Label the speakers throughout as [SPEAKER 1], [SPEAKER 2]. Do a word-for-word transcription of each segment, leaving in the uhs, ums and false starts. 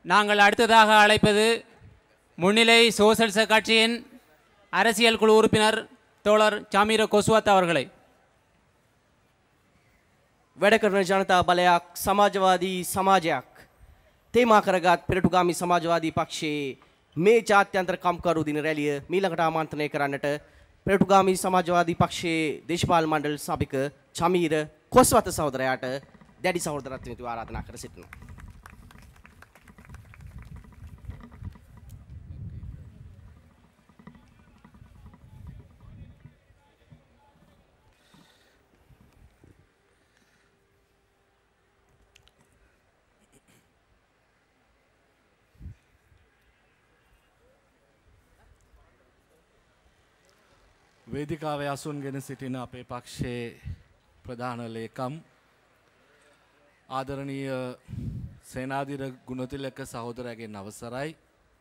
[SPEAKER 1] நாங்கள் அடுத்ததாக அழைப்பது முன்னிலை சோசலிச கட்சியின் அரசியல் குழு உறுப்பினர் தோழர் சாமீர கொசுவத் அவர்களை.
[SPEAKER 2] වැඩ කරන ජනතා බලයක් සමාජවාදී සමාජයක් තේමා කරගත් පෙරටුගාමී සමාජවාදී පක්ෂයේ මේ ජාත්‍යන්තර කම්කරු දින රැළිය මීළඟට ආමන්ත්‍රණය කරන්නට පෙරටුගාමී සමාජවාදී පක්ෂයේ දේශපාලන මණ්ඩල සභික චමීර කොස්වත සහෝදරයාට දැඩි සහෝදරත්වයෙන් යුතුව ආරාධනා කර සිටිනවා.
[SPEAKER 3] වේදිකාවේ අසුන්ගෙන සිටින අපේ පක්ෂයේ ප්‍රධාන ලේකම් ආදරණීය සේනාධිර ගුණතිලක සහෝදරයාගෙන් අවසරයි.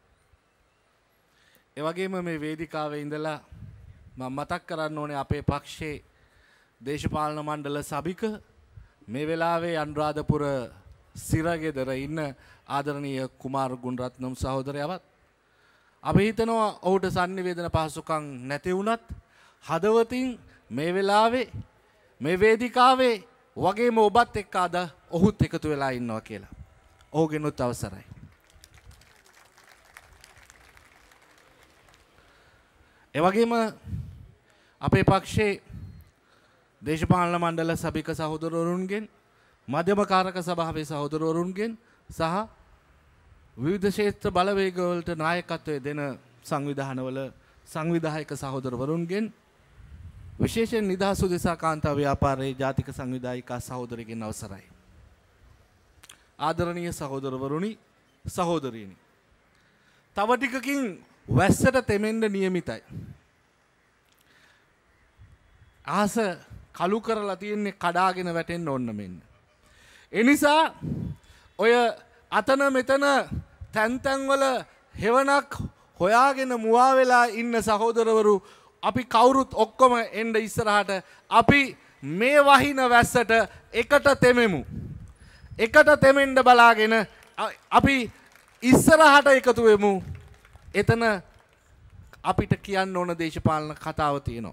[SPEAKER 3] ඒ වගේම මේ වේදිකාවේ ඉඳලා මම මතක් කරන්න ඕනේ අපේ පක්ෂයේ දේශපාලන මණ්ඩල සභික මේ වෙලාවේ අනුරාධපුර සිරගෙදර ඉන්න ආදරණීය කුමාර ගුණරත්නම් සහෝදරයාවත් අපි හිතනවා ඔහුට sannivedana පහසුකම් නැති වුණත් හදවතින් මේ වෙලාවේ මේ වේදිකාවේ වගේම ඔබත් එක්ක අද ඔහුත් එකතු වෙලා ඉන්නවා කියලා. ඔහුගෙනුත් අවසරයි. ඒ වගේම අපේ පක්ෂයේ දේශපාලන මණ්ඩල සභික සහෝදරවරුන්ගෙන් මධ්‍යම කාරක සභාවේ සහෝදරවරුන්ගෙන් සහ විවිධ ක්ෂේත්‍ර බලවේගවලට නායකත්වය දෙන සංවිධානවල සංවිධායක සහෝදරවරුන්ගෙන් විශේෂයෙන් නිදහස් උදෙසා කාන්තා ව්‍යාපාරයේ ජාතික සංවිධායිකා සහෝදරයන්ගෙන් අවසරයි. ආදරණීය සහෝදරවරුනි සහෝදරීනි. තව ටිකකින් වැස්සට තෙමෙන්න නියමිතයි. ආස කළු කරලා තියෙන්නේ කඩාගෙන වැටෙන්න ඕන මෙන්න. ඒ නිසා ඔය අතන මෙතන තැන් තැන් වල හෙවණක් හොයාගෙන මුවා වෙලා ඉන්න සහෝදරවරු අපි කවුරුත් ඔක්කොම එන්න ඉස්සරහට අපි මේ වහින වැස්සට එකට තෙමෙමු. එකට තෙමෙන්න බලාගෙන අපි ඉස්සරහට එකතු වෙමු. එතන අපිට කියන්න ඕන දේශපාලන කතාව තියෙනවා.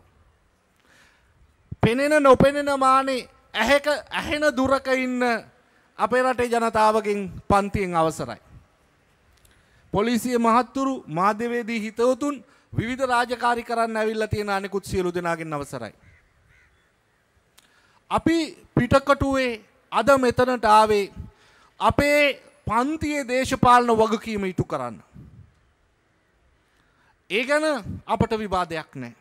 [SPEAKER 3] පෙනෙන නොපෙනෙන මානේ ඇහැක ඇහෙන දුරක ඉන්න අපේ රටේ ජනතාවගෙන් පන්තියෙන් අවසරයි. පොලිසිය මහත්තුරු මාධ්‍යවේදී හිතවතුන් විවිධ රාජකාරී කරන්න ඇවිල්ලා තියෙන අනෙකුත් සියලු දෙනාගෙන් අවසරයි. අපි පිටකටුවේ අද මෙතනට ආවේ අපේ පන්තියේ දේශපාලන වගකීම ඉටු කරන්න. ඒ ගැන අපට විවාදයක් නැහැ.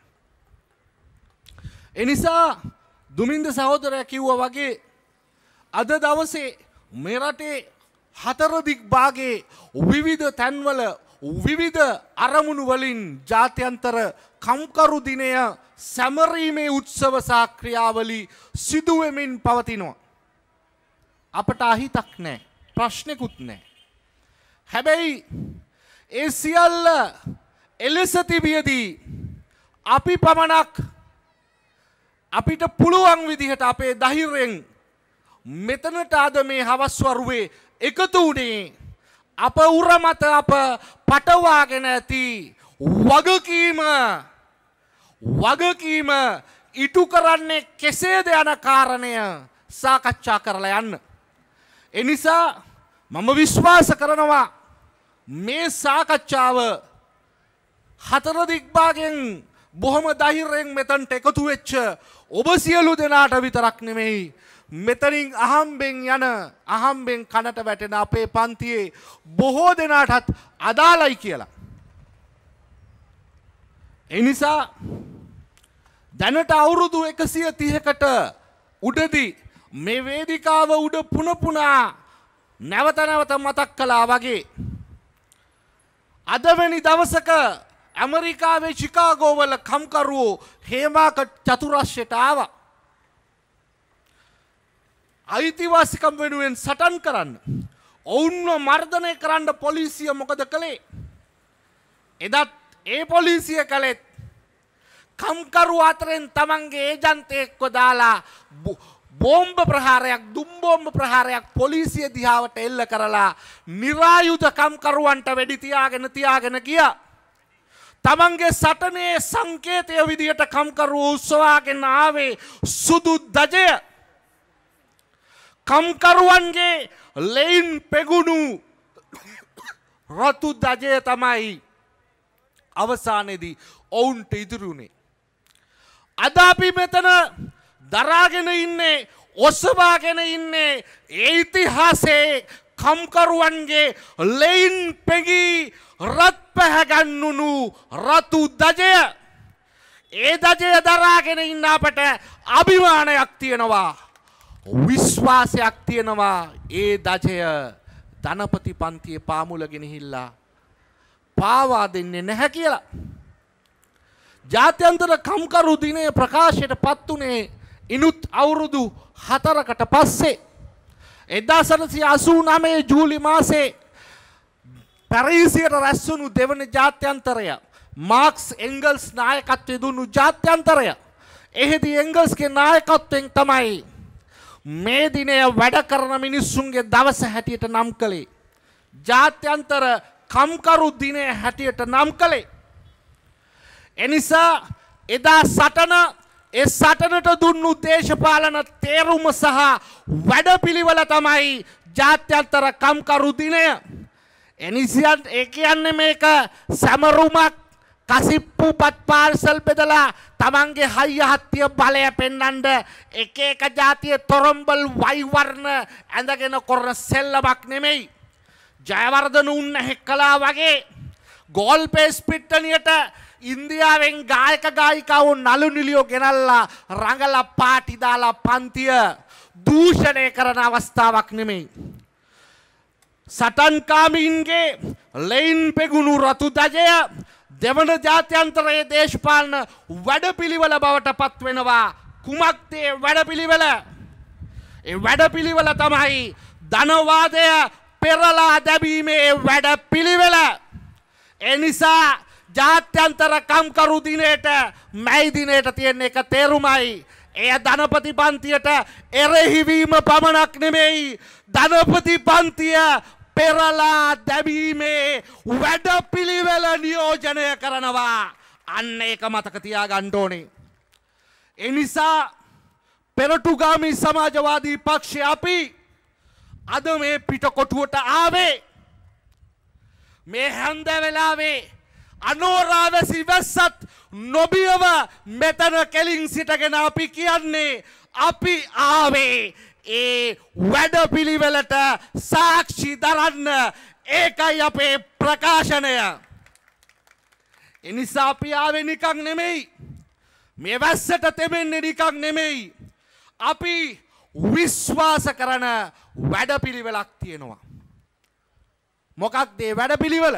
[SPEAKER 3] ඒ නිසා දුමින්ද සහෝදරයා කිව්වා වගේ අද දවසේ මේ රටේ හතර දික් භාගයේ විවිධ තැන්වල විවිධ අරමුණු වලින් ජාත්‍යන්තර කම්කරු දිනය සැමරීමේ උත්සව සාක්‍රියාවලි සිදු වෙමින් පවතිනවා. අපට අහිතක් නැහැ. ප්‍රශ්නෙකුත් නැහැ. හැබැයි ඒ සියල්ල එලෙස තිබියදී අපි පමණක් අපිට පුළුවන් විදිහට අපේ ධෛර්යයෙන් මෙතනට අද මේ හවස් වරුවේ එකතු වුණේ අප උර මත අප පටවාගෙන ඇති වගකීම වගකීම ඉටු කරන්නේ කෙසේද යන කාරණය සාකච්ඡා කරලා යන්න. ඒ නිසා මම විශ්වාස කරනවා මේ සාකච්ඡාව හතර දිග්භාගයෙන් බොහොම ධෛර්යයෙන් මෙතනට එකතු වෙච්ච ඔබ සියලු දෙනාට විතරක් නෙමෙයි මෙතනින් අහම්බෙන් යන අහම්බෙන් කනට වැටෙන අපේ පන්තියේ බොහෝ දෙනාටත් අදාළයි කියලා. ඒ නිසා දැනට අවුරුදු එකසිය තිහකට උඩදී මේ වේදිකාව උඩ පුන පුනා නැවත නැවත මතක් කළා වගේ අදවැනි දවසක ඇමරිකාවේ චිකාගෝ වල කම්කරුවෝ හේමාක චතුරස්‍රයට ආවා. අයිතිවාසිකම් වෙනුවෙන් සටන් කරන්න. ඔවුන්ව මර්ධනය කරන්න පොලිසිය මොකද කළේ? එදත් ඒ පොලිසිය කළෙත් කම්කරු අතරින් තමන්ගේ ඒජන්තයෙක්ව දාලා බෝම්බ ප්‍රහාරයක් දුම් බෝම්බ ප්‍රහාරයක් පොලිසිය දිහාවට එල්ල කරලා නිරායුධ කම්කරුවන්ට වෙඩි තියාගෙන තියාගෙන ගියා. තමන්ගේ සටනේ සංකේතය විදියට කම්කරුවෝ උස්සවාගෙන ආවේ සුදු දජය. කම්කරුවන්ගේ ලෙයින් පෙගුණු රතු දජය තමයි අවසානයේදී ඔවුන්ට ඉදිරිුනේ. අද අපි මෙතන දරාගෙන ඉන්නේ ඔසවාගෙන ඉන්නේ ඒ ඉතිහාසයේ කම්කරුවන්ගේ ලෙයින් පෙගී රත් පැහැගන්නුණු රතු දජය. ඒ දජය දරාගෙන ඉන්න අපට අභිමානයක් තියෙනවා, විශ්වාසයක් තියෙනවා. ඒ දජය ධනපති පන්තියේ පාමුල ගෙනහිල්ලා පාවා දෙන්නේ නැහැ කියලා. ජාත්‍යන්තර කම්කරු දිනය ප්‍රකාශයට පත් වුණේ ඉනුත් අවුරුදු හතරකට පස්සේ එක්දහස් නවසිය අසූ නවය ජූලි මාසේ පැරිසියට රැස්වුණු දෙවන ජාත්‍යන්තරය, මාක්ස් එංගල්ස් නායකත්වයේ දුන්නු ජාත්‍යන්තරය. එහිදී එංගල්ස්ගේ නායකත්වයෙන් තමයි මේ දිනය වැඩ කරන මිනිස්සුන්ගේ දවස හැටියට නම් කළේ. ජාත්‍යන්තර කම්කරු දිනය හැටියට නම් කළේ. එනිසා එදා සටන ඒ සටනට දුන්නු දේශපාලන තේරුම සහ වැඩපිළිවෙල තමයි ජාත්‍යන්තර කම්කරු දිනය. එනිසා ඒ කියන්නේ මේක සමරුමක් කසිප්පු පත් පාර්සල් බෙදලා තමන්ගේ හයිය හත්තිය බලය පෙන්වන්න එක එක ජාතිය තොරම්බල් වයිවර්ණ ඇඳගෙන කරන සෙල්ලමක් නෙමෙයි. ජයවර්ධන උන්න හෙක්කලා වගේ ගෝල්පේස් පිට්ටනියට ඉන්දියාවෙන් ගායක ගායිකාවෝ නළු නිලියෝ ගෙනල්ලා රංගලා පාටි දාලා පන්තිය දූෂණය කරන අවස්ථාවක් නෙමෙයි. සටන්කාමීන්ගේ ලෙයින් පෙගුණු රතු දජය දෙවන ජාත්‍යන්තරයේ දේශපාලන වැඩපිළිවෙල බවට පත් වෙනවා. කුමක්ද ඒ වැඩපිළිවෙල? ඒ වැඩපිළිවෙල තමයි ධනවාදය පෙරලා දැමීමේ වැඩපිළිවෙල. ඒ නිසා ජාත්‍යන්තර කම්කරු දිනයට මැයි දිනයට තියෙන එක තේරුමයි. එය ධනපති පන්තියට එරෙහිවීම පමණක් නෙමෙයි, ධනපති පන්තිය පෙරලා දැමීමේ වැඩපිළිවෙල නියෝජනය කරනවා. අන්න ඒක මතක තියාගන්න ඕනේ. ඒ නිසා පෙරටුගාමී සමාජවාදී පක්ෂය අපි අද මේ පිටකොටුවට ආවේ මේ හැන්ද වෙලාවේ අනෝරාවැසි වැස්සත් නොබියව මෙතන කෙලින් සිටගෙන අපි කියන්නේ අපි ආවේ ඒ වැඩපිළිවෙලට සාක්ෂි දරන්න. ඒකයි අපේ ප්‍රකාශනය. එනිසා අපි ආවේ නිකන් නෙමෙයි, මේ වැස්සට තෙමෙන්නේ නිකන් නෙමෙයි. අපි විශ්වාස කරන වැඩපිළිවෙලක් තියෙනවා. මොකක්ද ඒ වැඩපිළිවෙල?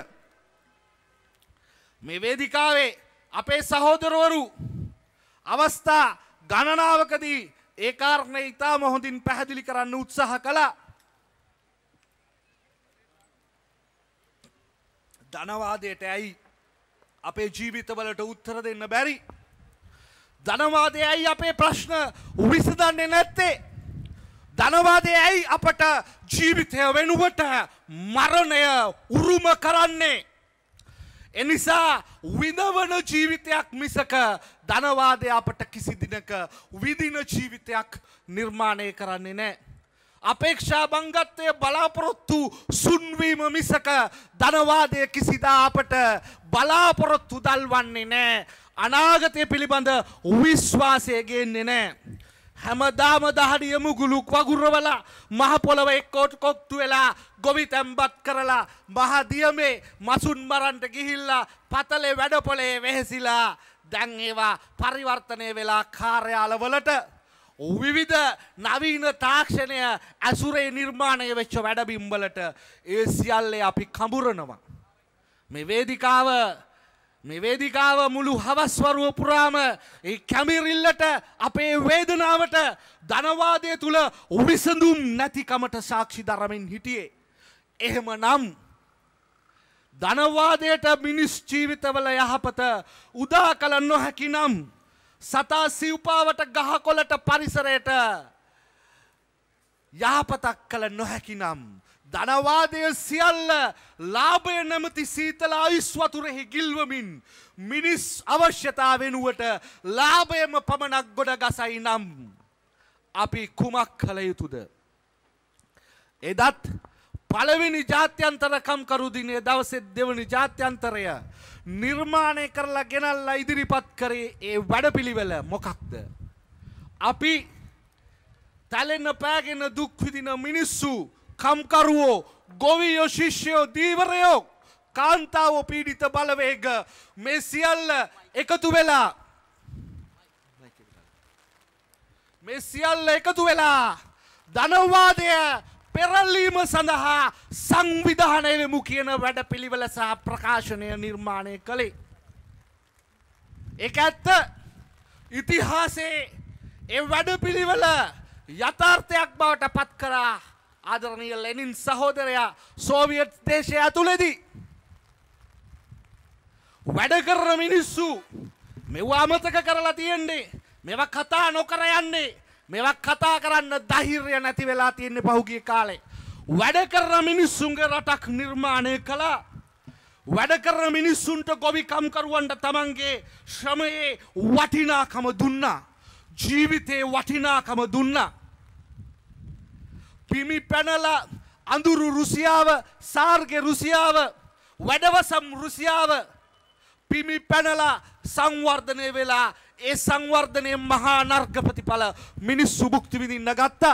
[SPEAKER 3] මේ වේදිකාවේ අපේ සහෝදරවරු අවස්ථා ගණනාවකදී ඒ කාරණේ ඉතාම හොඳින් පැහැදිලි කරන්න උත්සාහ කළා. ධනවාදයට ඇයි අපේ ජීවිතවලට උත්තර දෙන්න බැරි? ධනවාදය ඇයි අපේ ප්‍රශ්න විසඳන්නේ නැත්තේ? ධනවාදය ඇයි අපට ජීවිතය වෙනුවට මරණය උරුම කරන්නේ? එනිසා විඳවන ජීවිතයක් මිසක ධනවාදය අපට කිසි දිනක විදින ජීවිතයක් නිර්මාණය කරන්නේ නැහැ. අපේක්ෂා බංගත්වය බලාපොරොත්තු සුන්වීම මිසක ධනවාදය කිසිදා අපට බලාපොරොත්තු දල්වන්නේ නැහැ. අනාගතය පිළිබඳ විශ්වාසය ගේන්නේ නැහැ. හැමදාම දහඩිය මුගුලුක් වගුරවලා මහ පොළව එක්කෝට කොක්තු වෙලා ගොවි තැම්පත් කරලා මහ දියමේ මසුන් මරන්ට ගිහිල්ලා පතලේ වැඩපොලේ වෙහෙසිලා දැන් ඒවා පරිවර්තනය වෙලා කාර්යාලවලට විවිධ නවීන තාක්ෂණය ඇසුරේ නිර්මාණය වෙච්ච වැඩබිම්වලට ඒ සියල්ලේ අපි කඹරනවා. මේ වේදිකාව මේ වේදිකාව මුළු හවස්වරුව පුරාම ඒ කැමිරිල්ලට අපේ වේදනාවට ධනවාදය තුල විසඳුම් නැතිකමට සාක්ෂි දරමින් හිටියේ. එහෙමනම් ධනවාදයට මිනිස් ජීවිතවල යහපත උදා කළ නොහැකි නම් සතා සිව්පාවට ගහකොළට පරිසරයට යහපතක් කළ නොහැකි නම් ධනවාදය සියල්ල ලාභය නැමැති සීතල අයිස් වතුරෙහි ගිල්වමින් මිනිස් අවශ්‍යතා වෙනුවට ලාභයම පමණක් ගොඩ ගසයි නම් අපි කුමක් කළ යුතුද? එදත් පළවෙනි ජාත්‍යන්තර කම්කරු දිනයේ දවසේ දෙවනි ජාත්‍යන්තරය නිර්මාණය කරලා ගෙනල්ලා ඉදිරිපත් කරේ ඒ වැඩපිළිවෙල මොකක්ද? අපි තැලෙන්න පෑගෙන දුක් විඳින මිනිස්සු, කම්කරුවෝ, ගොවියෝ, ශිෂ්‍යයෝ, දීවරයෝ, කාන්තාවෝ, පීඩිත බලවේග මේ සියල්ල එකතු වෙලා මේ සියල්ල එකතු වෙලා ධනවාදය පෙරලීම සඳහා සංවිධානය වෙමු කියන වැඩපිළිවෙල සහ ප්‍රකාශනය නිර්මාණය කළේ. ඒක ඇත්ත. ඉතිහාසයේ ඒ වැඩපිළිවෙල යථාර්ථයක් බවට පත් කරා ආදරණීය ලෙනින් සහෝදරයා සෝවියට් දේශය ඇතුළේදී. වැඩ කරන මිනිස්සු මෙව අමතක කරලා තියෙන්නේ. මේවා කතා නොකර යන්නේ. මේවා කතා කරන්න ධෛර්යය නැති වෙලා තියෙන්නේ පහුගිය කාලේ. වැඩ කරන මිනිස්සුන්ගේ රටක් නිර්මාණය කළා. වැඩ කරන මිනිස්සුන්ට ගොවි කම්කරුවන්ට තමන්ගේ ශ්‍රමයේ වටිනාකම දුන්නා. ජීවිතේ වටිනාකම දුන්නා. පිමි පැනලා අඳුරු රුසියාව, සාර්ගේ රුසියාව, වැඩවසම් රුසියාව පිමි පැනලා සංවර්ධනය වෙලා ඒ සංවර්ධනයේ මහා නර්ග ප්‍රතිඵල මිනිස්සු භුක්ති විඳින්න ගත්තා.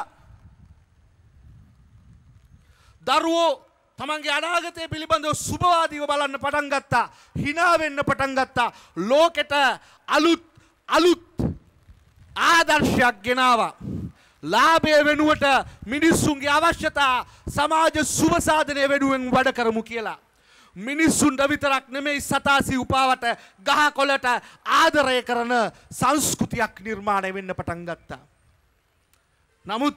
[SPEAKER 3] දරුවෝ තමන්ගේ අනාගතය පිළිබඳව සුබවාදීව බලන්න පටන් ගත්තා. hina වෙන්න පටන් ගත්තා. ලෝකෙට අලුත් අලුත් ආදර්ශයක් ගෙනාවා. ලාභය වෙනුවට මිනිස්සුන්ගේ අවශ්‍යතා සමාජ සුබ සාධනය වෙනුවෙන් වැඩ කරමු කියලා. මිනිස්සුන්ට විතරක් නෙමෙයි සතාසි උපාවට ගහකොළට ආදරය කරන සංස්කෘතියක් නිර්මාණය වෙන්න පටන් ගත්තා. නමුත්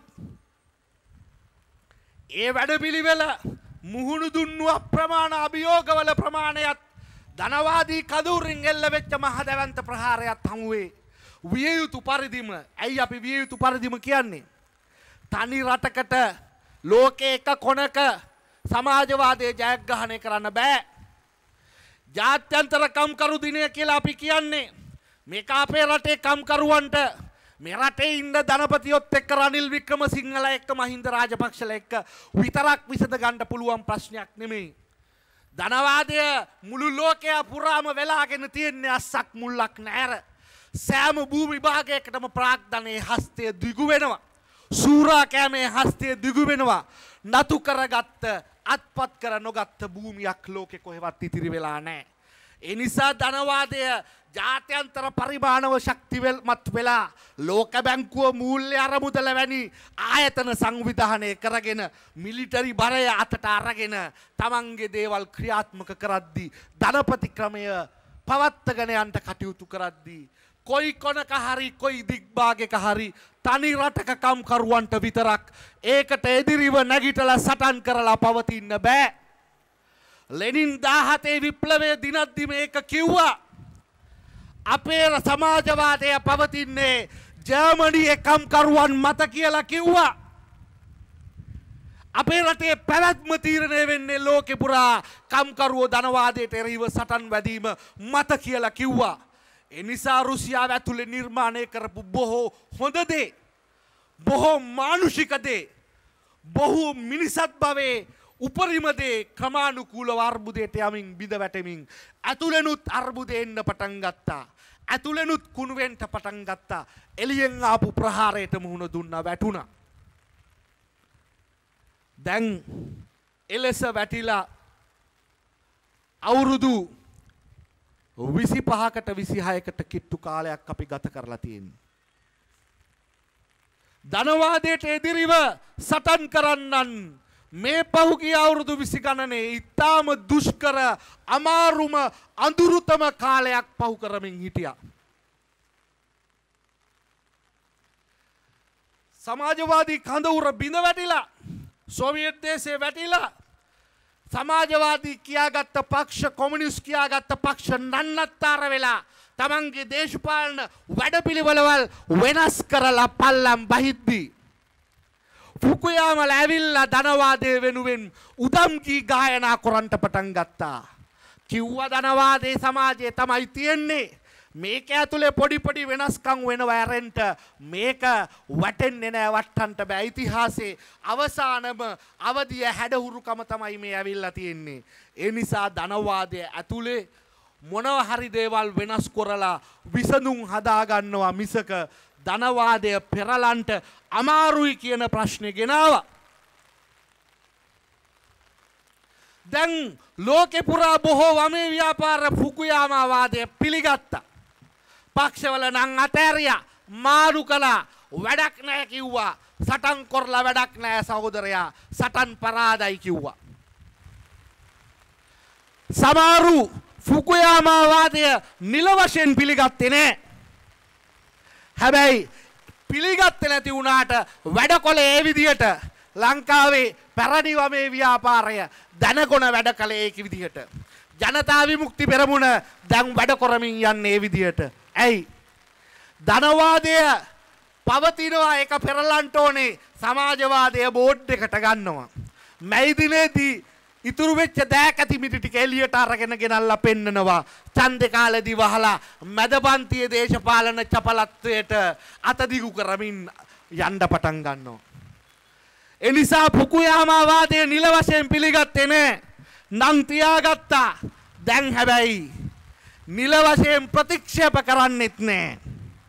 [SPEAKER 3] ඒ වැඩපිළිවෙල මුහුණු දුන්නු අප්‍රමාණ අභියෝගවල ප්‍රමාණයත් ධනවාදී කඳවුරින් එල්ල වෙච්ච මහදැවන්ත ප්‍රහාරයත් හමුවේ විය යුතු පරිදිම. ඇයි අපි විය යුතු පරිදිම කියන්නේ? තනි රටකට ලෝකේ එක කොනක සමාජවාදයේ ජයග්‍රහණය කරන්න බෑ. ජාත්‍යන්තර කම්කරු දිනය කියලා අපි කියන්නේ මේක අපේ රටේ කම්කරුවන්ට මේ රටේ ඉන්න ධනපතියොත් එක්ක රනිල් වික්‍රමසිංහලා එක්ක මහින්ද රාජපක්ෂලා එක්ක විතරක් විසඳ ගන්න පුළුවන් ප්‍රශ්නයක් නෙමෙයි. ධනවාදය මුළු ලෝකයා පුරාම වෙලාගෙන තියෙන්නේ අස්සක් මුල්ලක් නැර. සෑම භූමි භාගයකටම ප්‍රාග්ධනයේ හස්තය දිගු වෙනවා. සූරා කෑමේ හස්තය දිගු වෙනවා. නතු කරගත්ත අත්පත් කර නොගත්ත භූමියක් ලෝකෙ කොහෙවත් ඉතිරි වෙලා නැහැ. ඒ නිසා ධනවාදය ජාත්‍යන්තර පරිමාණව ශක්තිමත් වෙලා ලෝක බැංකුව මූල්‍ය අරමුදල වැනි ආයතන සංවිධානය කරගෙන මිලිටරි බරය අතට අරගෙන තමන්ගේ දේවල් ක්‍රියාත්මක කරද්දී ධනපති ක්‍රමය පවත්වාගෙන යන්න කටයුතු කරද්දී කොයි කොනක හරි කොයි දිග්භාගයක හරි තනි රටක කම්කරුවන්ට විතරක් ඒකට එදිරිව නැගිටලා සටන් කරලා පවතින්න බෑ. ලෙනින් දාහතේ විප්ලවය දිනද්දි මේක කිව්වා. අපේ සමාජවාදය පවතින්නේ ජර්මනියේ කම්කරුවන් මත කියලා කිව්වා. අපේ රටේ පැවැත්ම තීරණය වෙන්නේ ලෝකෙ පුරා කම්කරුවෝ ධනවාදයට එරෙහිව සටන් වැදීම මත කියලා කිව්වා. එනිසා රුසියාව ඇතුලේ නිර්මාණය කරපු බොහෝ හොඳ දේ, බොහෝ මානුෂික දේ, බොහෝ මිනිසත් භවයේ උපරිම දේ ක්‍රමානුකූලව අර්බුදයට යමින් බිඳ වැටෙමින් ඇතුළෙනුත් අර්බුදෙ එන්න පටන් ගත්තා. ඇතුළෙනුත් කුණු වෙන්න පටන් ගත්තා. එළියෙන් ආපු ප්‍රහාරයට මුහුණ දුන්නා, වැටුණා. දැන් එලෙස වැටිලා අවුරුදු විසි පහකට විසිහයකට කිට්ටු කාලයක් අපි ගත කරලා තියෙන්නේ. ධනවාදයට එදිරිව සටන් කරන්නන් මේ පහුගිය අවුරුදු විසි ගණනේ ඉතාම දුෂ්කර අමාරුම අඳුරුතම කාලයක් පහු කරමින් හිටියා. සමාජවාදී කඳවුර බිඳ වැටිලා, සෝවියට් දේශේ වැටිලා, සමාජවාදී කියාගත්ත පක්ෂ, කොමියුනිස්ට් කියාගත්ත පක්ෂ නන්නත්තර වෙලා තමන්ගේ දේශපාලන වැඩපිළිවෙළවල් වෙනස් කරලා පල්ලම් බහිද්දී ෆුකුයාමා ඇවිල්ලා ධනවාදයේ වෙනුවෙන් උදම් කී ගායනා කරන්න පටන් ගත්තා. කිව්වා ධනවාදයේ සමාජයේ තමයි තියෙන්නේ. මේක ඇතුලේ පොඩි පොඩි වෙනස්කම් වෙනවා ඇරෙන්ට මේක වැටෙන්නේ නෑ වට්ටන්ට බෑ ඉතිහාසයේ අවසානම අවදිය හැඩහුරුකම තමයි මේ ඇවිල්ලා තියෙන්නේ. ඒ නිසා ධනවාදය ඇතුලේ මොනවා හරි දේවල් වෙනස් කරලා විසඳුම් හදා ගන්නවා මිසක ධනවාදය පෙරලන්ට අමාරුයි කියන ප්‍රශ්නේ ගෙනාවා. දැන් ලෝකේ පුරා බොහෝ වමේ ව්‍යාපාර ෆුකුයාමා වාදය පිළිගත්තා. පක්ෂවල නම් අතෑරියා මාරු කළා වැඩක් නැහැ කිව්වා. සටන් කරලා වැඩක් නැහැ සහෝදරයා. සටන් පරාදයි කිව්වා. සමහරු ෆුකුයාමා වාදය නිල වශයෙන් පිළිගත්තේ නැහැ. හැබැයි පිළිගත්තේ නැති වුණාට වැඩ කළේ ඒ විදියට ලංකාවේ පැරණි වමේ ව්‍යාපාරය දැනගොන වැඩ කළේ ඒක විදියට. ජනතා විමුක්ති පෙරමුණ දැන් වැඩ කරමින් යන්නේ ඒ විදියට. ඇයි? ධනවාදය පවතිනවා ඒක පෙරලන්න ඕනේ සමාජවාදය බෝඩ් එකට ගන්නවා. මැයි දිනේදී ඉතුරු වෙච්ච දෑකැති මිටි ටික එළියට අරගෙන ගෙනල්ලා පෙන්නනවා. ඡන්දේ කාලේදී වහලා මැදපන්තියේ දේශපාලන චපලත්වයට අත දිගු කරමින් යන්න පටන් ගන්නවා. ඒ නිසා ෆුකුයාමා වාදය නිල වශයෙන් පිළිගත්තේ නැහැ. නම් තියාගත්තා. දැන් හැබැයි නිල වශයෙන් ප්‍රතික්ෂේප කරන්නෙත් නැහැ.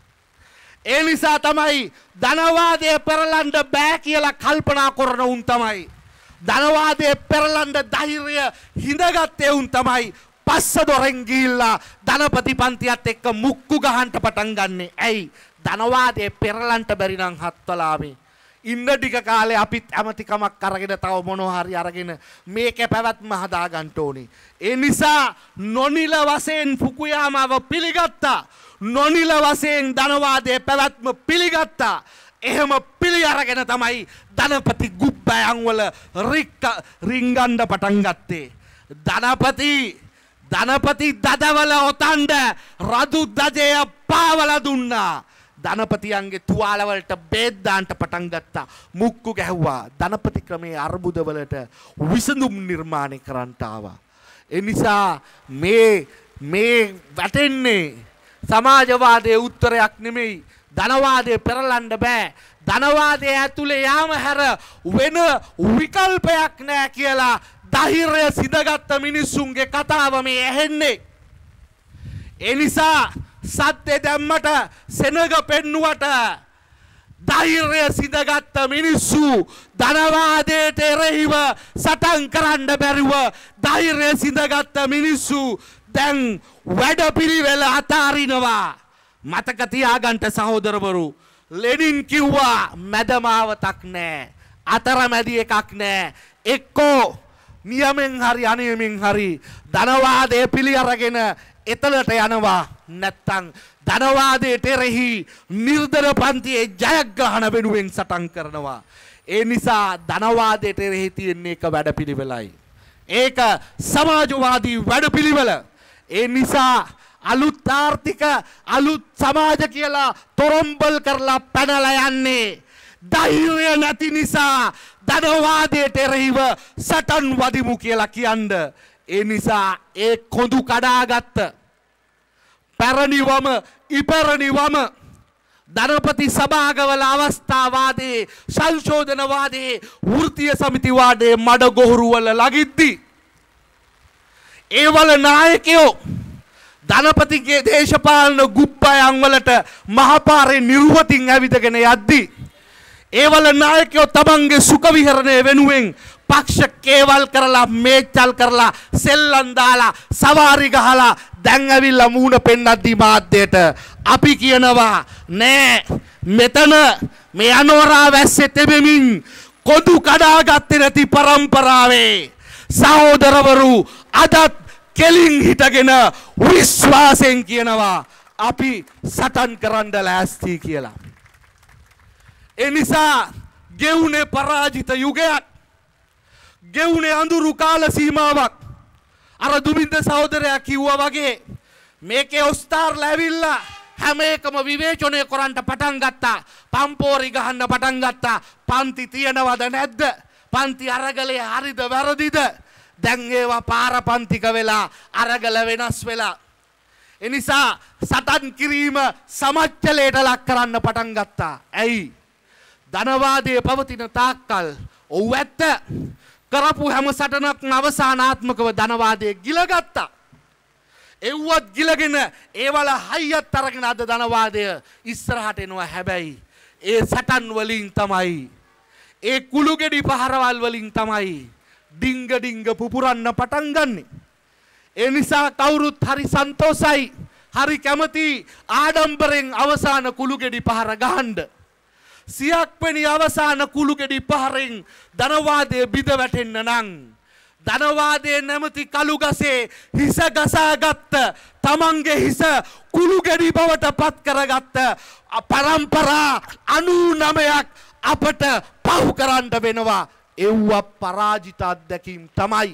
[SPEAKER 3] ඒ නිසා තමයි ධනවාදය පෙරලන්න බෑ කියලා කල්පනා කරන උන් තමයි. ධනවාදයේ පෙරලන්න ධෛර්යය හිඳගත්තේ උන් තමයි පස්ස දොරෙන් ගිහිල්ලා ධනපති පන්තියත් එක්ක මුක්කු ගහන්න පටන් ගන්නෙ. ඇයි? ධනවාදයේ පෙරලන්න බැරි නම් හත්වලාමේ ඉන්න ටික කාලේ අපිත් ඇමතිකමක් අරගෙන තව මොනවා හරි අරගෙන මේකේ පැවැත්ම හදා ගන්න ඕනේ. ඒ නිසා නොනිල වශයෙන් ෆුකුයාමාව පිළිගත්තා. නොනිල වශයෙන් ධනවාදයේ පැවැත්ම පිළිගත්තා. එහෙම පිළි අරගෙන තමයි ධනපති ගුබ්බයන් වල රික්ක රිංගන්න පටන් ගත්තේ. ධනපති ධනපති දදවල ඔතන්ඩ රදු දජය පාවලා දුන්නා. ධනපතියන්ගේ තුවාල වලට බේත් දාන්න පටන් ගත්තා. මුක්කු ගැහුවා. ධනපති ක්‍රමයේ අර්බුද වලට විසඳුම් නිර්මාණය කරන්නට ආවා. ඒ නිසා මේ මේ වැටෙන්නේ සමාජවාදයේ උත්තරයක් නෙමෙයි. ධනවාදය පෙරලන්න බෑ. ධනවාදය ඇතුලේ යාම හැර වෙන විකල්පයක් නෑ කියලා ධෛර්යය සිඳගත්ත මිනිස්සුන්ගේ කතාව මේ ඇහෙන්නේ. ඒ නිසා සත්‍ය දැම්මට සෙනග පෙන්නුවට ධෛර්යය සිඳගත්ත මිනිස්සු ධනවාදයට එරෙහිව සටන් කරන්න බැරිව ධෛර්යය සිඳගත්ත මිනිස්සු දැන් වැඩපිළිවෙල අතාරිනවා. මතක තියාගන්න සහෝදරවරු ලෙනින් කිව්වා මැදමාවතක් නෑ අතරමැදි එකක් නෑ එක්කෝ නියමෙන් හරි අනියමෙන් හරි ධනවාදයේ පිළි අරගෙන එතනට යනවා නැත්තම් ධනවාදයට එරෙහි නිර්දර පන්තියේ ජයග්‍රහණ වෙනුවෙන් සටන් කරනවා. ඒ නිසා ධනවාදයට එරෙහි තියෙන එක වැඩපිළිවෙලයි. ඒක සමාජවාදී වැඩපිළිවෙල. ඒ නිසා අලුත් ආර්ථික අලුත් සමාජ කියලා තොරම්බල් කරලා පැනලා යන්නේ ධෛර්යය නැති නිසා ධනවාදයට එරෙහිව සටන් වදිමු කියලා කියන්න. ඒ නිසා ඒ කොඳු කඩාගත්ත පැරණිවම ඉපැරණිවම ධනපති සභාගවල අවස්ථාවාදයේ සංශෝධනවාදයේ වෘත්තීය සමිතිවාදයේ මඩ ගොහරු වල ලගිද්දි ඒවල නායකයෝ ධනපතිගේ දේශපාලන ගුප්පයන් වලට මහපාරේ නිර්වතින් ඇවිදගෙන යද්දි ඒවල නායකයෝ තමන්ගේ සුඛ විහරණය වෙනුවෙන් පක්ෂ කේවල් කරලා මේචල් කරලා සෙල්ලම් දාලා සවාරි ගහලා දැන් ඇවිල්ලා මූණ පෙන්නද්දි මාධ්‍යයට අපි කියනවා නෑ මෙතන මේ අනෝරා වැස්සේ තෙමෙමින් කොදු කඩාගත්තේ නැති පරම්පරාවේ සහෝදරවරු අදත් කෙලින් හිටගෙන විශ්වාසයෙන් කියනවා අපි සටන් කරන්න ලෑස්ති කියලා. ඒ නිසා ගෙවුනේ පරාජිත යුගයක්. ගෙවුනේ අඳුරු කාල සීමාවක්. අර දුමින්ද සහෝදරයා කිව්වා වගේ මේකේ ඔස්තාර්ලා ඇවිල්ලා හැම එකම විවේචනය කරන්න පටන් ගත්තා. පම්පෝරි ගහන්න පටන් ගත්තා. පන්ති තියනවද නැද්ද? පන්ති අරගලේ හරිද වැරදිද? දැන් ඒවා පාරපන්තික වෙලා අරගල වෙනස් වෙලා. එනිසා සටන් කිරීම සමච්චලයට ලක් කරන්න පටන් ගත්තා. ඇයි? ධනවාදයේ පවතින තාක්කල් ඔව් ඇත්ත. කරපු හැම සටනක්ම අවසානාත්මකව ධනවාදයේ ගිලගත්තා. එව්වත් ගිලගෙන ඒවල හයියත් අරගෙන අද ධනවාදය ඉස්සරහට එනවා. හැබැයි ඒ සටන් වලින් තමයි, ඒ කුළුගෙඩි පහරවල් වලින් තමයි ඩිංග ඩිංග පුපුරන්න පටන් ගන්නෙ. ඒ නිසා කවුරුත් හරි සන්තෝසයි, හරි කැමති ආඩම්බරෙන් අවසාන කුළුගෙඩි පහර ගහන්න. සියක් වෙනි අවසාන කුළුගෙඩි පහරෙන් ධනවාදය බිඳ වැටෙන්න නම් ධනවාදයේ නැමැති කළු ගසේ හිස ගසාගත්ත, තමන්ගේ හිස කුළුගෙඩි බවට පත් කරගත්ත පරම්පරා අනූනවයක් අපට පහු කරන්න වෙනවා. එව්ව පරාජිත අත්දැකීම් තමයි.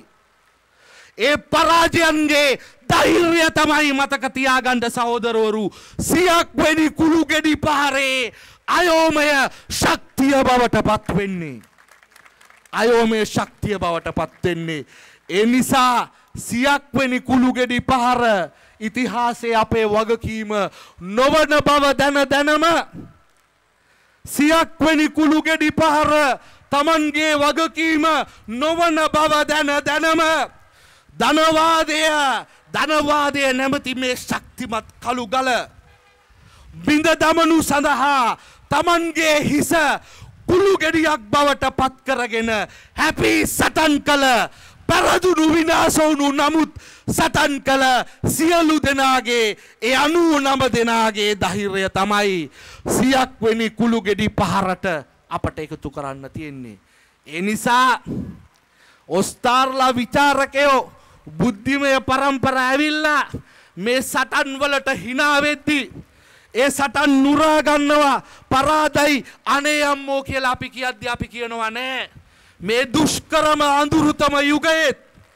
[SPEAKER 3] ඒ පරාජයන්ගේ ධෛර්යය තමයි මතක තියාගන්න සහෝදරවරු. සියක් වෙනි කුළුගෙඩි පහරේ අයෝමය ශක්තිය බවට පත් වෙන්නේ. අයෝමය ශක්තිය බවට පත් වෙන්නේ. ඒ නිසා සියක් වෙනි කුළුගෙඩි පහර ඉතිහාසයේ අපේ වගකීම නොවන බව දැන දැනම සියක් වෙනි කුළුගෙඩි පහර තමන්ගේ වගකීම නොවන බව දැන දැනම ධනවාදය ධනවාදය නැමැති මේ ශක්තිමත් කළු ගල බිඳ දමනු සඳහා තමන්ගේ හිස කුළුගෙඩියක් බවට පත් කරගෙන හැපි සටන් කළ, පරදුණු විනාශ වුණු නමුත් සටන් කළ සියලු දෙනාගේ ඒ අනූනව දෙනාගේ ධෛර්යය තමයි සියක් වෙනි කුළුගෙඩි පහරට අපට එකතු කරන්න තියෙන්නේ. ඒ නිසා ඔස්තාර්ලා විචාරකයෝ බුද්ධිමය පරම්පරාව ඇවිල්ලා මේ සටන් වලට hina වෙද්දී ඒ සටන් නුරා ගන්නවා, පරාදයි අනේ අම්මෝ කියලා අපි කියද්දී අපි කියනවා නෑ මේ දුෂ්කරම අඳුරුතම යුගයේ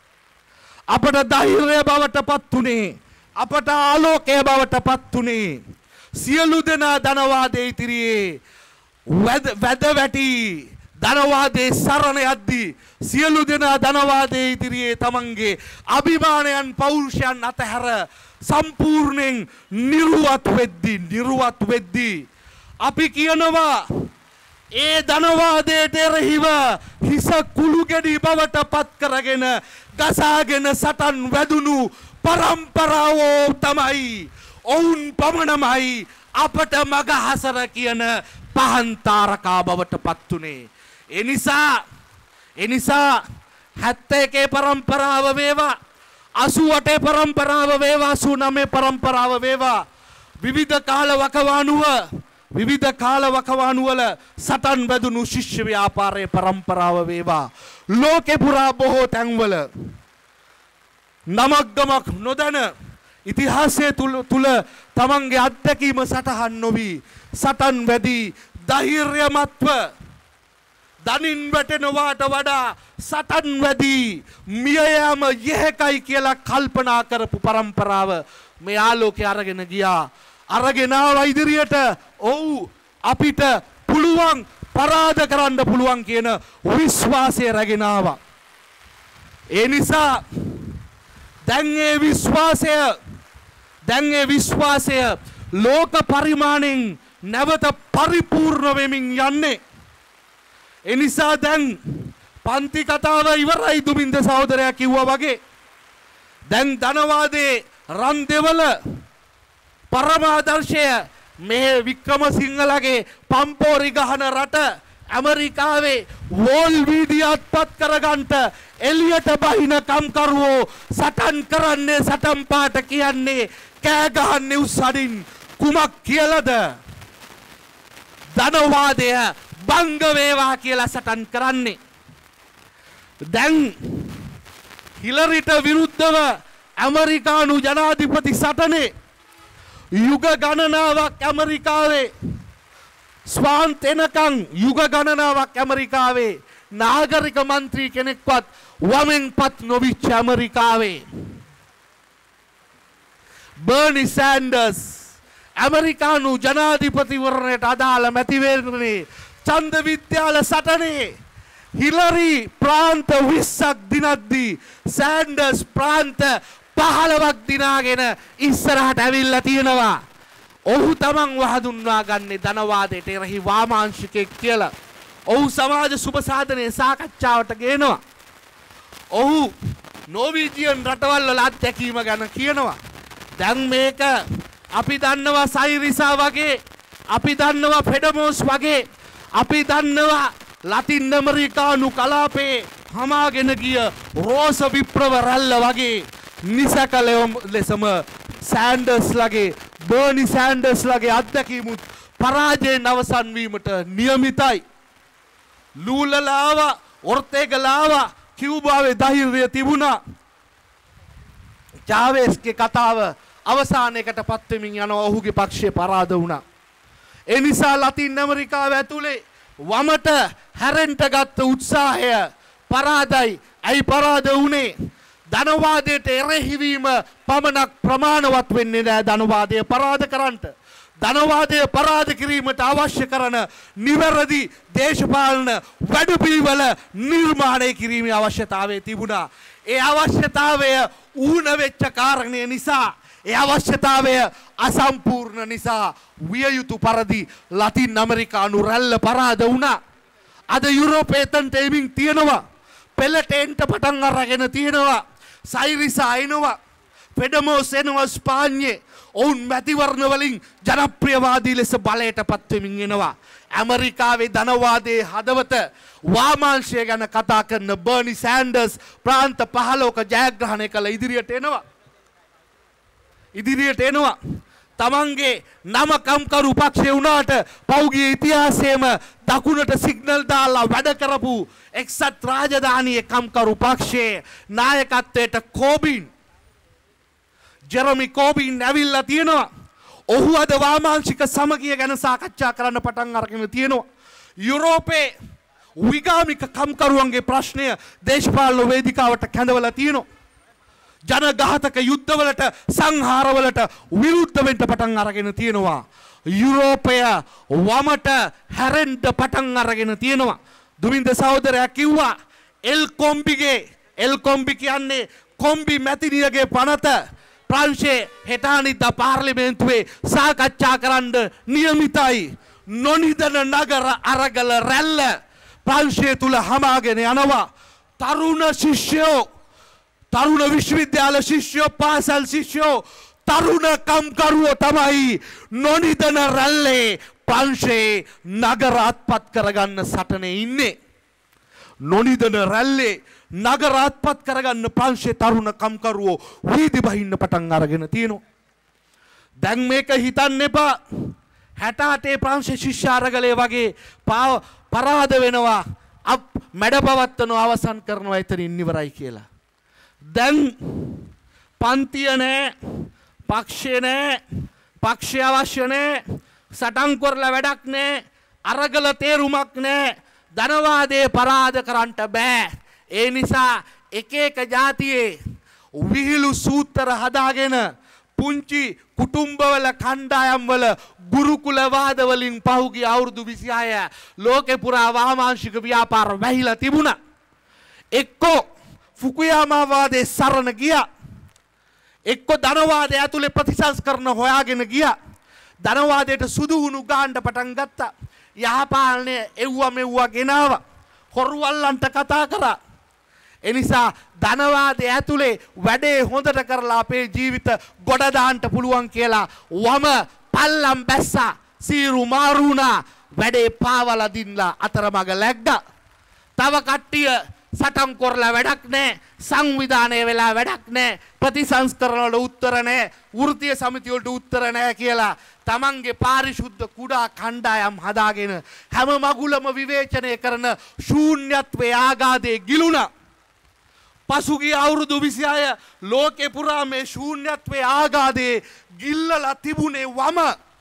[SPEAKER 3] අපට ධෛර්යය බවට පත් උනේ, අපට ආලෝකය බවට පත් උනේ සියලු දෙනා ධනවාදයේ ඉදිරියේ වැද වැටි ධනවාදයේ සරණ යද්දී සියලු දෙනා ධනවාදයේ ඉදිරියේ තමන්ගේ අභිමානයන් පෞරුෂයන් අතහැර සම්පූර්ණයෙන් නිර්වත් වෙද්දී නිර්වත් වෙද්දී අපි කියනවා ඒ ධනවාදයට එරෙහිව හිස කුළුගෙඩි බවට පත් කරගෙන ගසාගෙන සටන් වැදුණු පරම්පරාව තමයි ඔවුන් පමණමයි අපට මග හසර කියන පහන් තාරකා බවට පත් උනේ. ඒ නිසා ඒ නිසා හැත්තෑ එකේ පරම්පරාව වේවා, අසූ අටේ පරම්පරාව වේවා, අසූ නවයේ පරම්පරාව වේවා, විවිධ කාල වකවානුව විවිධ කාල වකවානුවල සටන් වැදුණු ශිෂ්‍ය ව්‍යාපාරයේ පරම්පරාව වේවා, ලෝකේ පුරා බොහෝ තැන්වල නමක් ගමක් නොදැන ඉතිහාසයේ තුල තුල තමන්ගේ අත්දැකීම සටහන් නොවි සටන් වැදී ධෛර්යමත්ව දනින් වැටෙනවාට වඩා සටන් වැදී මිය යාම යහකයි කියලා කල්පනා කරපු පරම්පරාව මේ ආලෝකේ අරගෙන ගියා. අරගෙන ආවා ඉදිරියට. ඔව් අපිට පුළුවන් පරාද කරන්න පුළුවන් කියන විශ්වාසය රැගෙන ආවා. ඒ නිසා දැන් ඒ විශ්වාසය දැන් ඒ විශ්වාසය ලෝක පරිමාණයෙන් නැවත පරිපූර්ණ වෙමින් යන්නේ. ඒ නිසා දැන් පන්ති කතාව ඉවරයි දුමින්ද සහෝදරයා කිව්වා වගේ. දැන් ධනවාදයේ රන් දෙවල පරමාදර්ශය මේ වික්‍රමසිංහලගේ පම්පෝරි ගහන රට ඇමරිකාවේ වෝල් වීදියාත් පත් කරගන්නට එළියට බහින කම්කරුවෝ සටන් කරන්නේ, සටන් පාට කියන්නේ, කෑ ගහන්නේ උස්සඩින් කුමක් කියලාද? ධනවාදය බංග වේවා කියලා සටන් කරන්නේ. දැන් හිලරිට විරුද්ධව ඇමරිකානු ජනාධිපති සටනේ යුග ගණනාවක් ඇමරිකාවේ ස්වාන්ත එනකන් යුග ගණනාවක් ඇමරිකාවේ නාගරික මන්ත්‍රී කෙනෙක්වත් වමෙන් පත් නොවිච්ච ඇමරිකාවේ බර්නි සෑන්ඩර්ස් ඇමරිකානු ජනාධිපතිවරණයට අදාළ මැතිවරණේ ඡන්ද විද්‍යාල සටනේ හිලරි ප්‍රාන්ත විස්සක් දිනද්දී සෑන්ඩර්ස් ප්‍රාන්ත පහළොවක් දිනාගෙන ඉස්සරහට ඇවිල්ලා තියෙනවා. ඔහු තමන් වහදුන්වා ගන්නේ ධනවාදයට එරෙහි වාමාංශිකයෙක් කියලා. ඔහු සමාජ සුබ සාධනයේ සාකච්ඡාවට ගේනවා. ඔහු නෝවීජියන් රටවල් වල අත්දැකීම ගැන කියනවා. දැන් මේක අපි දන්නවා සයිරිසා වගේ, අපි දන්නවා ෆෙඩමෝස් වගේ, අපි දන්නවා ලතින් ඇමරිකානු කලාපේ හමාගෙන ගිය රෝස විප්‍රව රැල්ල වගේ නිසක ලෙසම සෑන්ඩර්ස් ලගේ බර්නි සෑන්ඩර්ස් ලගේ අත්දැකීමුත් පරාජයෙන් අවසන් වීමට නියමිතයි. ලූලලා ආවා, ඔර්තේගලා ආවා, කියුබාවේ ධෛර්යය තිබුණා. චාවෙස්ගේ කතාව අවසානයකට පත් වෙමින් යනවා. ඔහුගේ පක්ෂය පරාද වුණා. ඒ නිසා ලතින් ඇමරිකාව ඇතුලේ වමට හැරෙන්න ගත්ත උත්සාහය පරාදයි. ඇයි පරාද වුණේ? ධනවාදයට එරෙහිවීම පමණක් ප්‍රමාණවත් වෙන්නේ නැහැ ධනවාදය පරාද කරන්නට. ධනවාදය පරාද කිරීමට අවශ්‍ය කරන නිවැරදි දේශපාලන වැඩපිළිවෙල නිර්මාණය කිරීමේ අවශ්‍යතාවය තිබුණා. ඒ අවශ්‍යතාවය ඌන වෙච්ච කාරණය නිසා, ඒ අවශ්‍යතාවය අසම්පූර්ණ නිසා විය යුතු පරිදි ලතින් ඇමරිකානු රැල්ල පරාද වුණා. අද යුරෝපයේ තන්ට එමින් තියෙනවා. පෙළට එන්න පටන් අරගෙන තියෙනවා. සයිරිසා එනවා. ෆෙඩමෝස් එනවා ස්පාඤ්ඤේ. ඔවුන් මැතිවරණ වලින් ජනප්‍රියවාදී ලෙස බලයට පත් වෙමින් එනවා. ඇමරිකාවේ ධනවාදයේ හදවත වාමාංශය ගැන කතා කරන බර්නි සෑන්ඩර්ස් ප්‍රාන්ත පහළොවක ජයග්‍රහණය කළ ඉදිරියට එනවා. ඉදිරියට එනවා. තමන්ගේ නම කම්කරු පක්ෂය වුණාට පෞගිය ඉතිහාසයේම දකුණට සිග්නල් දාලා වැඩ කරපු එක්සත් රාජධානියේ කම්කරු පක්ෂයේ නායකත්වයට කෝබින් ජෙරමි කෝබින් ඇවිල්ලා තියෙනවා. ඔහු අද වාමාංශික සමගිය ගැන සාකච්ඡා කරන්න පටන් අරගෙන තියෙනවා. යුරෝපයේ විගාමික කම්කරුවන්ගේ ප්‍රශ්නය දේශපාලන වේදිකාවට කැඳවලා තියෙනවා. ජනඝාතක යුද්ධවලට සංහාරවලට විරුද්ධ වෙන්න පටන් අරගෙන තියෙනවා. යුරෝපය වමට හැරෙන්න පටන් අරගෙන තියෙනවා. දුමින්ද සහෝදරයා කිව්වා එල් කොම්බිගේ එල් කොම්බි කියන්නේ කොම්බි මැතිනියගේ පනත ප්‍රංශයේ හෙටානිද්දා පාර්ලිමේන්තුවේ සාකච්ඡා කරන්න නියමිතයි. නොනිදන නගර අරගල රැල්ල ප්‍රංශය තුල හමාගෙන යනවා. තරුණ ශිෂ්‍යයෝ, තරුණ විශ්වවිද්‍යාල ශිෂ්‍යයෝ, පාසල් ශිෂ්‍යයෝ, තරුණ කම්කරුවෝ තමයි නොනිදන රැල්ලේ ප්‍රංශයේ නගර අත්පත් කරගන්න සටනේ ඉන්නේ. නොනිදන රැල්ලේ නගර අත්පත් කරගන්න ප්‍රංශයේ තරුණ කම්කරුවෝ වීදි බහින්න පටන් අරගෙන තියෙනවා. දැන් මේක හිතන්න එපා හැට අටේ ප්‍රංශ ශිෂ්‍ය අරගලේ වගේ පරාද වෙනවා, අප මැඩපවත්වනවා, අවසන් කරනවා, එතනින් ඉවරයි කියලා. දැන් පන්තිය නෑ, පක්ෂය නෑ, පක්ෂය අවශ්‍ය නෑ, සටන් කරලා වැඩක් නෑ, අරගල තේරුමක් නෑ, ධනවාදයේ පරාද කරන්නට බෑ. ඒ නිසා එක එක ජාතියේ විහිළු සූත්‍ර හදාගෙන පුංචි කුටුම්බවල කණ්ඩායම්වල ගුරුකුල වාද වලින් පහුගිය අවුරුදු විසිහය ලෝකේ පුරා වාමාංශික ව්‍යාපාර වැහිලා තිබුණා. එක්කෝ ෆුකුයාමා වාදයේ සරණ ගියා, එක්කෝ ධනවාදය ඇතුලේ ප්‍රතිසංස්කරණ හොයාගෙන ගියා. ධනවාදයට සුදුහුණු ගාන්න පටන් ගත්තා. යහපාලනය එව්වා මෙව්වා ගෙනාවා. හොරුවල්ලන්ට කතා කරා. එනිසා ධනවාදය ඇතුලේ වැඩේ හොඳට කරලා අපේ ජීවිත ගොඩ දාන්න පුළුවන් කියලා වම පල්ලම් බැස්සා, සීරු මාරුණා, වැඩේ පාවලා දින්ලා අතරමඟ läග්ගා. තව කට්ටිය සටන් කරලා වැඩක් නැහැ, සංවිධානය වෙලා වැඩක් නැහැ, ප්‍රතිසංස්කරණ වල උත්තර නැහැ, වෘත්තීය සමිතිය වලට උත්තර නැහැ කියලා තමන්ගේ පාරිශුද්ධ කුඩා කණ්ඩායම් හදාගෙන හැම මගුලම විවේචනය කරන ශූන්‍යත්වයේ ආගාදේ ගිලුණා. පසුගිය අවුරුදු විසිහය ලෝකේ පුරා මේ ශූන්‍යත්වයේ ආගාදේ ගිල්ලලා තිබුණේ වම.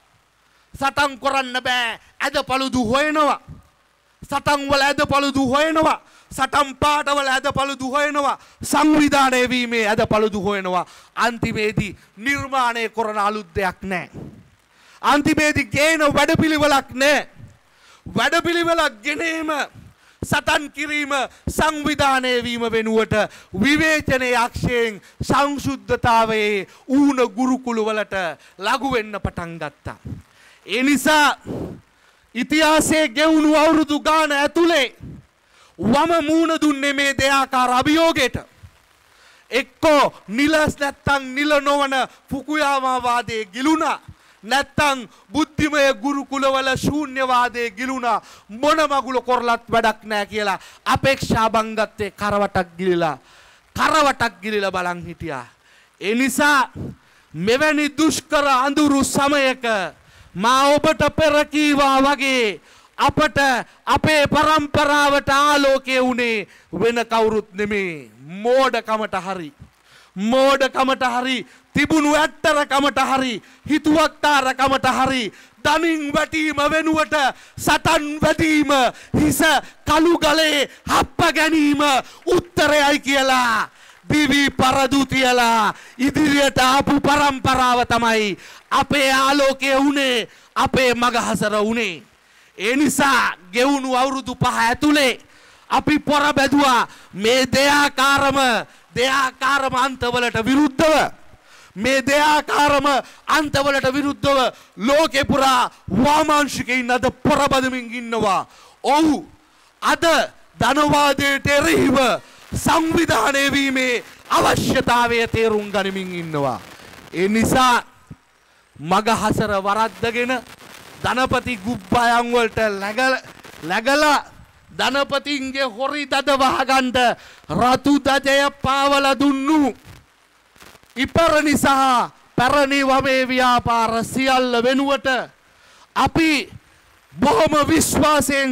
[SPEAKER 3] සටන් කරන්න බෑ, ඇදපළුදු හොයනවා. සටන් වල ඇදපළුදු හොයනවා. සටන් පාටවල ඇදපළුදු හොයනවා. සංවිධානය වීමේ ඇදපළුදු හොයනවා. අන්තිමේදී නිර්මාණය කරන අලුත් දෙයක් නැහැ. අන්තිමේදී ගේන වැඩපිළිවෙලක් නැහැ. වැඩපිළිවෙලක් ගෙනීම සටන් කිරීම සංවිධානය වීම වෙනුවට විවේචනයේ අක්ෂයෙන් සංසුද්ධතාවයේ ඌන ගුරුකුල වලට ලඝු වෙන්න පටන් ගත්තා. ඒ නිසා ඉතිහාසයේ ගෙවුණු අවුරුදු ගාන ඇතුලේ වම මූණ දුන්නේ මේ දෙආකාර අභියෝගයට. එක්කෝ නිලස් නැත්තම් නිල නොවන ෆුකුයාමා වාදයේ ගිලුණා. නැත්තම් බුද්ධිමය ගුරුකුලවල ශූන්‍යවාදයේ ගිලුණා. මොන මගුල කරලත් වැඩක් නැහැ කියලා අපේක්ෂා බංගත්තේ කරවටක් ගිලිලා කරවටක් ගිලිලා බලන් හිටියා. ඒ නිසා මෙවැනි දුෂ්කර අඳුරු සමයක මා ඔබට පෙර කීවා වගේ අපට අපේ પરම්පරාවට ආලෝකය උනේ වෙන කවුරුත් නෙමේ මෝඩකමට හරි මෝඩකමට හරි තිබුණු ඇත්තරකමට හරි හිතුවක්කාරකමට හරි දනින් වැටීම වෙනුවට සටන් වැදීම හිස කළු ගලේ හප්ප ගැනීම උත්තරයයි කියලා දිවි පරදු තියලා ඉදිරියට ආපු પરම්පරාව තමයි අපේ ආලෝකය උනේ අපේ මගහසර උනේ. ඒ නිසා ගෙවුණු අවුරුදු පහ ඇතුලේ අපි පොර බැදුවා මේ දෙයාකාරම දෙයාකාරම අන්තවලට විරුද්ධව මේ දෙයාකාරම අන්තවලට විරුද්ධව ලෝකේ පුරා වාමාංශිකයින් අද පොර බදමින් ඉන්නවා. ඔව් අද ධනවාදයට එරෙහිව සංවිධානය වීමේ අවශ්‍යතාවය තේරුම් ගනිමින් ඉන්නවා. ඒ නිසා මගහසර වරද්දගෙන ධනපති ගුබ්බයන් වලට läගලා ධනපතින්ගේ හොරි දද වහගන්න රතු දජය පාවලා දුන්නු ඉපරණි සහ පැරණි වමේ ව්‍යාපාර සියල්ල වෙනුවට අපි බොහොම විශ්වාසයෙන්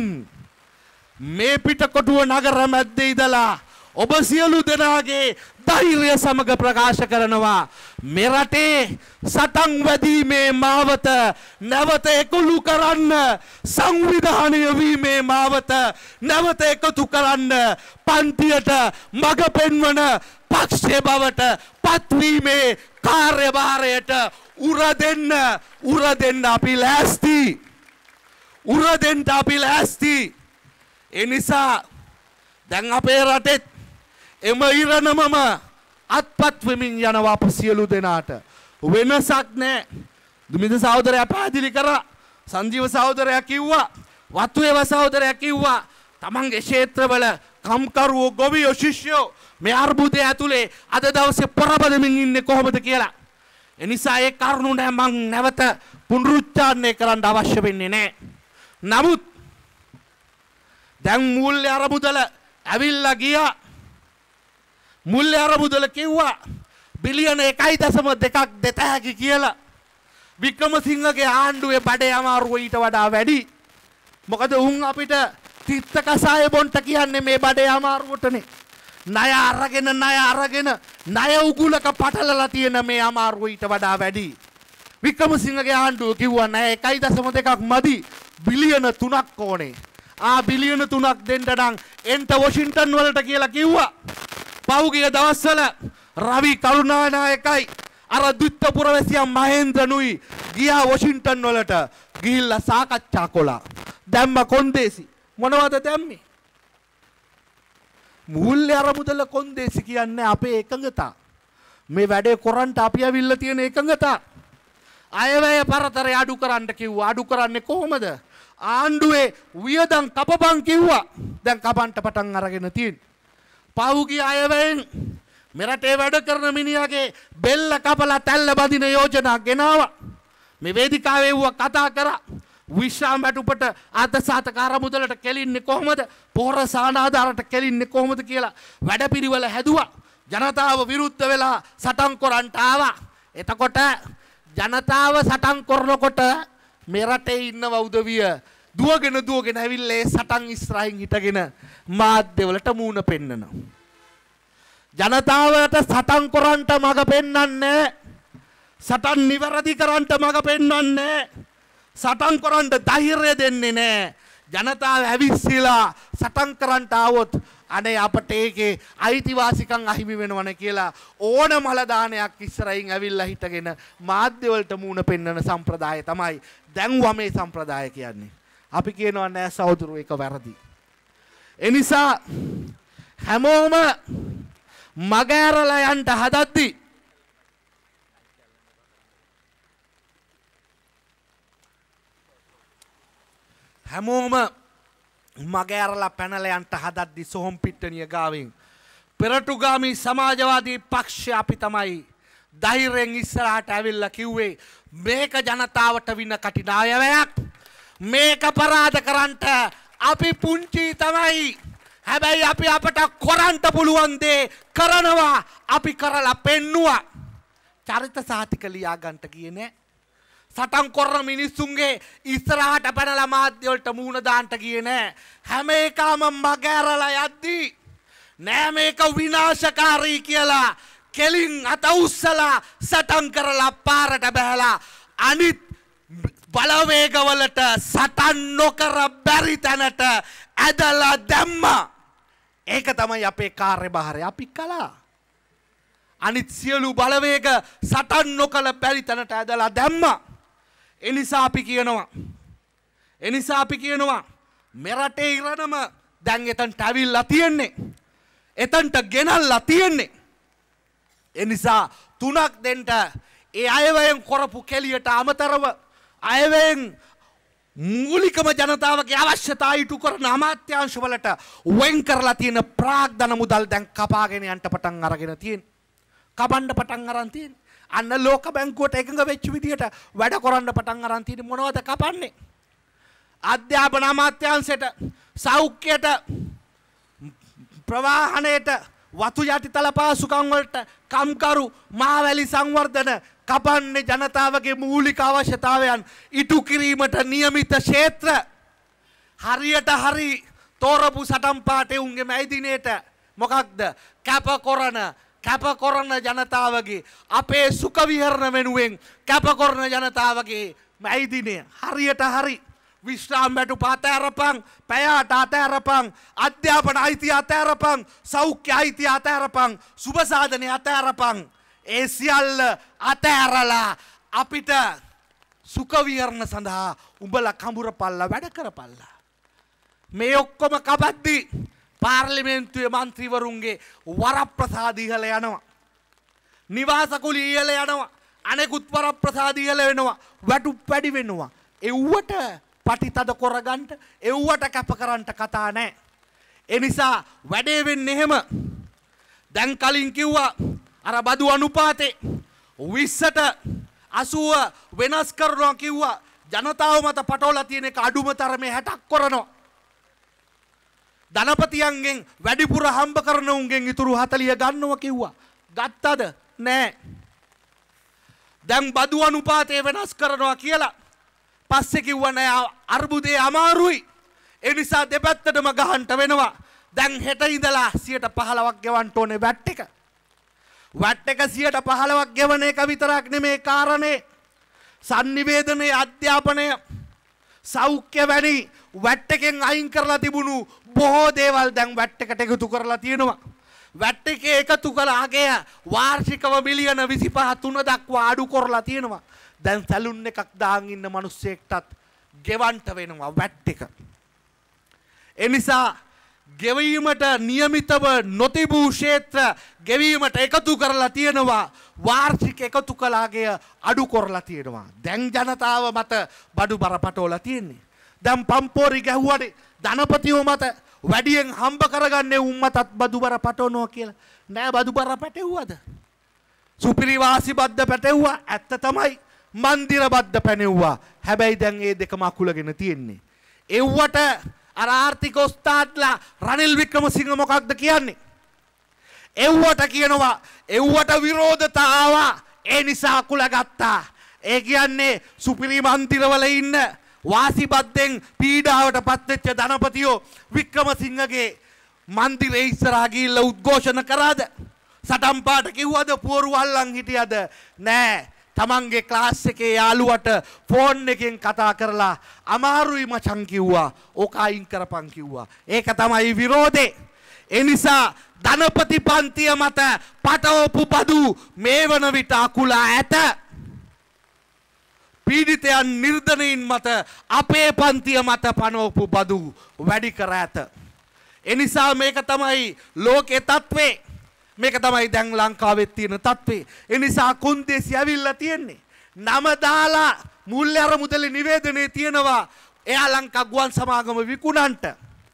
[SPEAKER 3] මේ පිටකොටුව නගර මැද්දේ ඉඳලා ඔබ සියලු දෙනාගේ ධෛර්ය සමග ප්‍රකාශ කරනවා මේ රටේ සටන් වැදීමේ මාවත නැවත එකතු කරන්න සංවිධානය වීමේ මාවත නැවත එකතු කරන්න පන්තියට මඟ පෙන්වන පක්ෂය බවට පත්වීමේ කාර්යභාරයට උර දෙන්න උර දෙන්න අපි ලෑස්ති උර දෙන්න අපි ලෑස්ති. ඒ නිසා දැන් අපේ රටේ එම ඉරණමම අත්පත් වෙමින් යනවා අප සියලු දෙනාට වෙනසක් නැහැ. දුමින්ද සහෝදරයා පැහැදිලි කරා සංජීව සහෝදරයා කිව්වා වත්වේව සහෝදරයා කිව්වා තමන්ගේ ක්ෂේත්‍රවල කම්කරුවෝ ගොවියෝ ශිෂ්‍යෝ මේ අර්බුදය ඇතුලේ අද දවසේ පොරබදමින් ඉන්නේ කොහොමද කියලා. ඒ නිසා ඒ කරුණු නෑ මං නැවත පුනරුච්චාරණය කරන්න අවශ්‍ය වෙන්නේ නැහැ. නමුත් දැන් මූල්‍ය අරමුදල ඇවිල්ලා ගියා. මුල්‍ය අරමුදල කිව්වා බිලියන එකයි දශම දෙකක් දෙත හැකි කියලා. වික්‍රමසිංහගේ ආණ්ඩුවේ බඩේ අමාරුව ඊට වඩා වැඩි. මොකද උන් අපිට තිත්ත කසාය බොන්ට කියන්නේ මේ බඩේ අමාරුවටනේ. ණය අරගෙන ණය අරගෙන ණය උගුලක පටලලා තියෙන මේ අමාරුව ඊට වඩා වැඩි. වික්‍රමසිංහගේ ආණ්ඩුව කිව්වා ණය එකයි දශම දෙකක් මදි බිලියන තුනක් ඕනේ. ආ බිලියන තුනක් දෙන්න නම් එන්ට වොෂින්ටන් වලට කියලා කිව්වා. පෞගිය දවස්වල රවි කරුණානායකයි අර දුත්ත පුරවැසියන් මහේන්ද්‍රනුයි ගියා වොෂින්ටන් වලට ගිහිල්ලා සාකච්ඡා කළා. දැම්ම කොන්දේසි මොනවද දැම්මේ? මූල්‍ය අරමුදල කොන්දේසි කියන්නේ අපේ එකඟතා. මේ වැඩේ කරන්ට අපි අවිල්ල තියෙන එකඟතා. අයවැය පරතරය අඩු කරන්න කිව්වා. අඩු කරන්නේ කොහොමද? ආණ්ඩුවේ වියදම් කපපන් කිව්වා. දැන් කපන්ට පටන් අරගෙන තියෙන්නේ. පහුගිය අයවැයෙන් මෙරටේ වැඩ කරන මිනිහාගේ බෙල්ල කපලා තැල්ල බඳින යෝජනා ගෙනාවා. මේ වේදිකාවේ වුව කතා කරා. විශ්‍රාම වැටුපට අර්ධසාධක අරමුදලට කෙලින්නේ කොහොමද? පොහොර සානාධාරයට කෙලින්නේ කොහොමද කියලා වැඩපිළිවෙල හැදුවා. ජනතාව විරුද්ධ වෙලා සටන් කරන්ට ආවා. එතකොට ජනතාව සටන් කරනකොට මේ රටේ ඉන්නව උදවිය දුවගෙන දුවගෙන ඇවිල්ලා ඒ සටන් ඉස්සරහින් හිටගෙන මාධ්‍යවලට මූණ පෙන්නනවා. ජනතාවට සටන් කරන්ට මඟ පෙන්වන්නේ සටන් නිවැරදි කරන්ට මඟ පෙන්වන්නේ සටන් කරන්ට ධෛර්යය දෙන්නේ නැහැ. ජනතාව ඇවිස්සීලා සටන් කරන්නට આવොත් අනේ අපට ඒකේ අයිතිවාසිකම් අහිමි වෙනවනේ කියලා ඕන මල දානයක් ඉස්සරහින් ඇවිල්ලා හිටගෙන මාධ්‍ය වලට මූණ පෙන්වන සම්ප්‍රදාය තමයි දැන් වමේ සම්ප්‍රදාය කියන්නේ. අපි කියනවා නෑ සහෝදරෝ ඒක වැරදි. ඒ නිසා හැමෝම මගහැරලා යන්න හදද්දි හැමෝම මගහැරලා පැනලා යන්න හදද්දි සොහොන් පිට්ටනිය ගාවින් පෙරටුගාමී සමාජවාදී පක්ෂය අපි තමයි ධෛර්යයෙන් ඉස්සරහට ඇවිල්ලා කිව්වේ මේක ජනතාවට වින කටිනායවයක් මේක පරාද කරන්නට අපි පුංචි තමයි හැබැයි අපි අපට කරන්න පුළුවන් දේ කරනවා අපි කරලා පෙන්නුවා චරිත සාතික ලියා ගන්නට ගියේ නෑ සටන් කරන මිනිස්සුන්ගේ ඉස්සරහට පැනලා මාධ්‍ය වලට මූණ දාන්න ගියේ නෑ හැම එකම මගහැරලා යද්දී නෑ මේක විනාශකාරී කියලා කෙලින් අත උස්සලා සටන් කරලා පාරට බහැලා අනිත් බලවේගවලට සටන් නොකර බැරි තැනට ඇදලා දැම්මා ඒක තමයි අපේ කාර්යභාරය අපි කළා අනිත් සියලු බලවේග සටන් නොකළ බැරි තැනට ඇදලා දැම්මා එනිසා අපි කියනවා එනිසා අපි කියනවා මෙරටේ ඉරණම දැන් එතනට ඇවිල්ලා තියෙන්නේ එතනට ගෙනල්ලා තියෙන්නේ එනිසා තුනක් දෙන්න ඒ අයවැයෙන් කරපු කෙලියට අමතරව අයවැයෙන් මූලිකම ජනතාවගේ අවශ්‍යතා ඉටු කරන අමාත්‍යාංශ වලට වෙන් කරලා තියෙන ප්‍රාග්ධන මුදල් දැන් කපාගෙන යන්න පටන් අරගෙන තියෙන්නේ කපන්න පටන් අරන් තියෙන්නේ අන්න ලෝක බැංකුවට එකඟ වෙච්ච විදියට වැඩ කරන්න පටන් අරන් තියෙන්නේ මොනවද කපන්නේ අධ්‍යාපන අමාත්‍යාංශයට සෞඛ්‍යයට ප්‍රවාහනයට වතු යටිතල පාසුකම් වලට කම්කරු මහවැලි සංවර්ධන කපන්නේ ජනතාවගේ මූලික අවශ්‍යතාවයන් ඉටු කිරීමට නියමිත ක්ෂේත්‍ර හරියට හරි තෝරපු සටන් පාටේ උන්ගේ මැදිනේට මොකක්ද කැප කරන කැප කරන ජනතාවගේ අපේ සුඛ විහරණ වෙනුවෙන් කැප කරන ජනතාවගේ මැදිනේ හරියට හරි විශ්‍රාම බැටු පාතෑරපන් පැයාට අතෑරපන් අධ්‍යාපන අයිතිය අතෑරපන් සෞඛ්‍ය අයිතිය අතෑරපන් සුබ සාධනය අතෑරපන් ඒ සියල්ල අතෑරලා අපිට සුඛ විහරණ සඳහා උඹලා කඹුරපල්ලා වැඩ කරපල්ලා මේ ඔක්කොම කපද්දි පාර්ලිමේන්තුවේ മന്ത്രിවරුන්ගේ වරප්‍රසාද ඉහළ යනවා නිවාස කුලී ඉහළ යනවා අනෙකුත් වරප්‍රසාද ඉහළ වෙනවා වැටුප් වැඩි වෙනවා එව්වට පටිතද කරගන්න එව්වට කැප කරන්න කතා නැහැ ඒ නිසා වැඩේ වෙන්නේ එහෙම දැන් කලින් කිව්වා අර බදු අනුපාතේ විස්සට අසූව වෙනස් කරනවා කිව්වා ජනතාව මත පටවලා තියෙන එක අඩුම තරමේ හැටක් කරනවා ධනපතියන්ගෙන් වැඩිපුර හම්බ කරන උන්ගෙන් ඉතුරු හතලිය ගන්නවා කිව්වා ගත්තද නෑ දැන් බදු අනුපාතය වෙනස් කරනවා කියලා පස්සේ කිව්වා නෑ අර්බුදේ අමාරුයි ඒ නිසා දෙපැත්තටම ගහන්න වෙනවා දැන් හෙට ඉඳලා සියයට පහළොවක් ගෙවන්න ඕනේ වැට් එක වැට් එක සියයට පහළොවක් ගෙවන එක විතරක් නෙමේ කාරණේ sannivedanaya අධ්‍යාපනය සෞඛ්‍ය වැනි වැට් එකෙන් අයින් කරලා තිබුණු බොහෝ දේවල් දැන් වැට් එකට එකතු කරලා තියෙනවා වැට් එකේ එකතු කළ අගය වාර්ෂිකව මිලියන විසිපහ තුන දක්වා අඩු කරලා තියෙනවා දැන් සැලුන් එකක් දාන් ඉන්න මිනිස්සෙක්ටත් ගෙවන්න වෙනවා වැට් එක ඒ නිසා ගෙවීමට නියමිතව නොතිබූ ක්ෂේත්‍ර ගෙවීමට එකතු කරලා තියෙනවා වාර්ෂික එකතු කළ අගය අඩු කරලා තියෙනවා දැන් ජනතාව මත බඩු බර පටවලා තියෙන්නේ දැන් පම්පෝරි ගැහුවනේ ධනපතිව මත වැඩියෙන් හම්බ කරගන්නේ උන් මතත් බදු බර පටවනවා කියලා නෑ බදු බර පැටවුවද සුපිරි වාසි බද්ද පැටවුවා ඇත්ත තමයි මන්දිර බද්ද පැනෙව්වා හැබැයි දැන් මේ දෙකම අකුලගෙන තියෙන්නේ එව්වට අර ආර්ථික ඔස්තාත්ලා රනිල් වික්‍රමසිංහ මොකක්ද කියන්නේ එව්වට කියනවා එව්වට විරෝධතා ආවා ඒ නිසා අකුල ගත්තා ඒ කියන්නේ සුපිරි මන්දිරවල ඉන්න වාසිබද්දෙන් පීඩාවට පත්වෙච්ච ධනපතියෝ වික්‍රමසිංහගේ මන්දිරේ ඉස්සරහා ගිහිල්ලා උද්ඝෝෂණ කරාද සටන් පාට කිව්වද පුවරු අල්ලන් හිටියද නෑ තමන්ගේ ක්ලාස් එකේ යාළුවට ෆෝන් එකෙන් කතා කරලා අමාරුයි මචං කිව්වා. ඕක අයින් කරපන් කිව්වා. ඒක තමයි විරෝධේ. ඒ නිසා ධනපති පන්තිය මත පටවපු බදු මේ වන විට අකුලා ඇත. පීඩිතයන් නිර්ධනීන් මත අපේ පන්තිය මත පනවපු බදු වැඩි කර ඇත. ඒ නිසා මේක තමයි ලෝකේ තත්ත්වේ. මේක තමයි දැන් ලංකාවෙත් තියෙන තත්ත්වේ. ඒ නිසා කොන්දේසි ඇවිල්ලා තියෙන්නේ. නම දාලා මූල්‍ය අරමුදලේ නිවේදනයේ තියෙනවා එයා ලංකා ගුවන් සමාගම විකුණන්ට.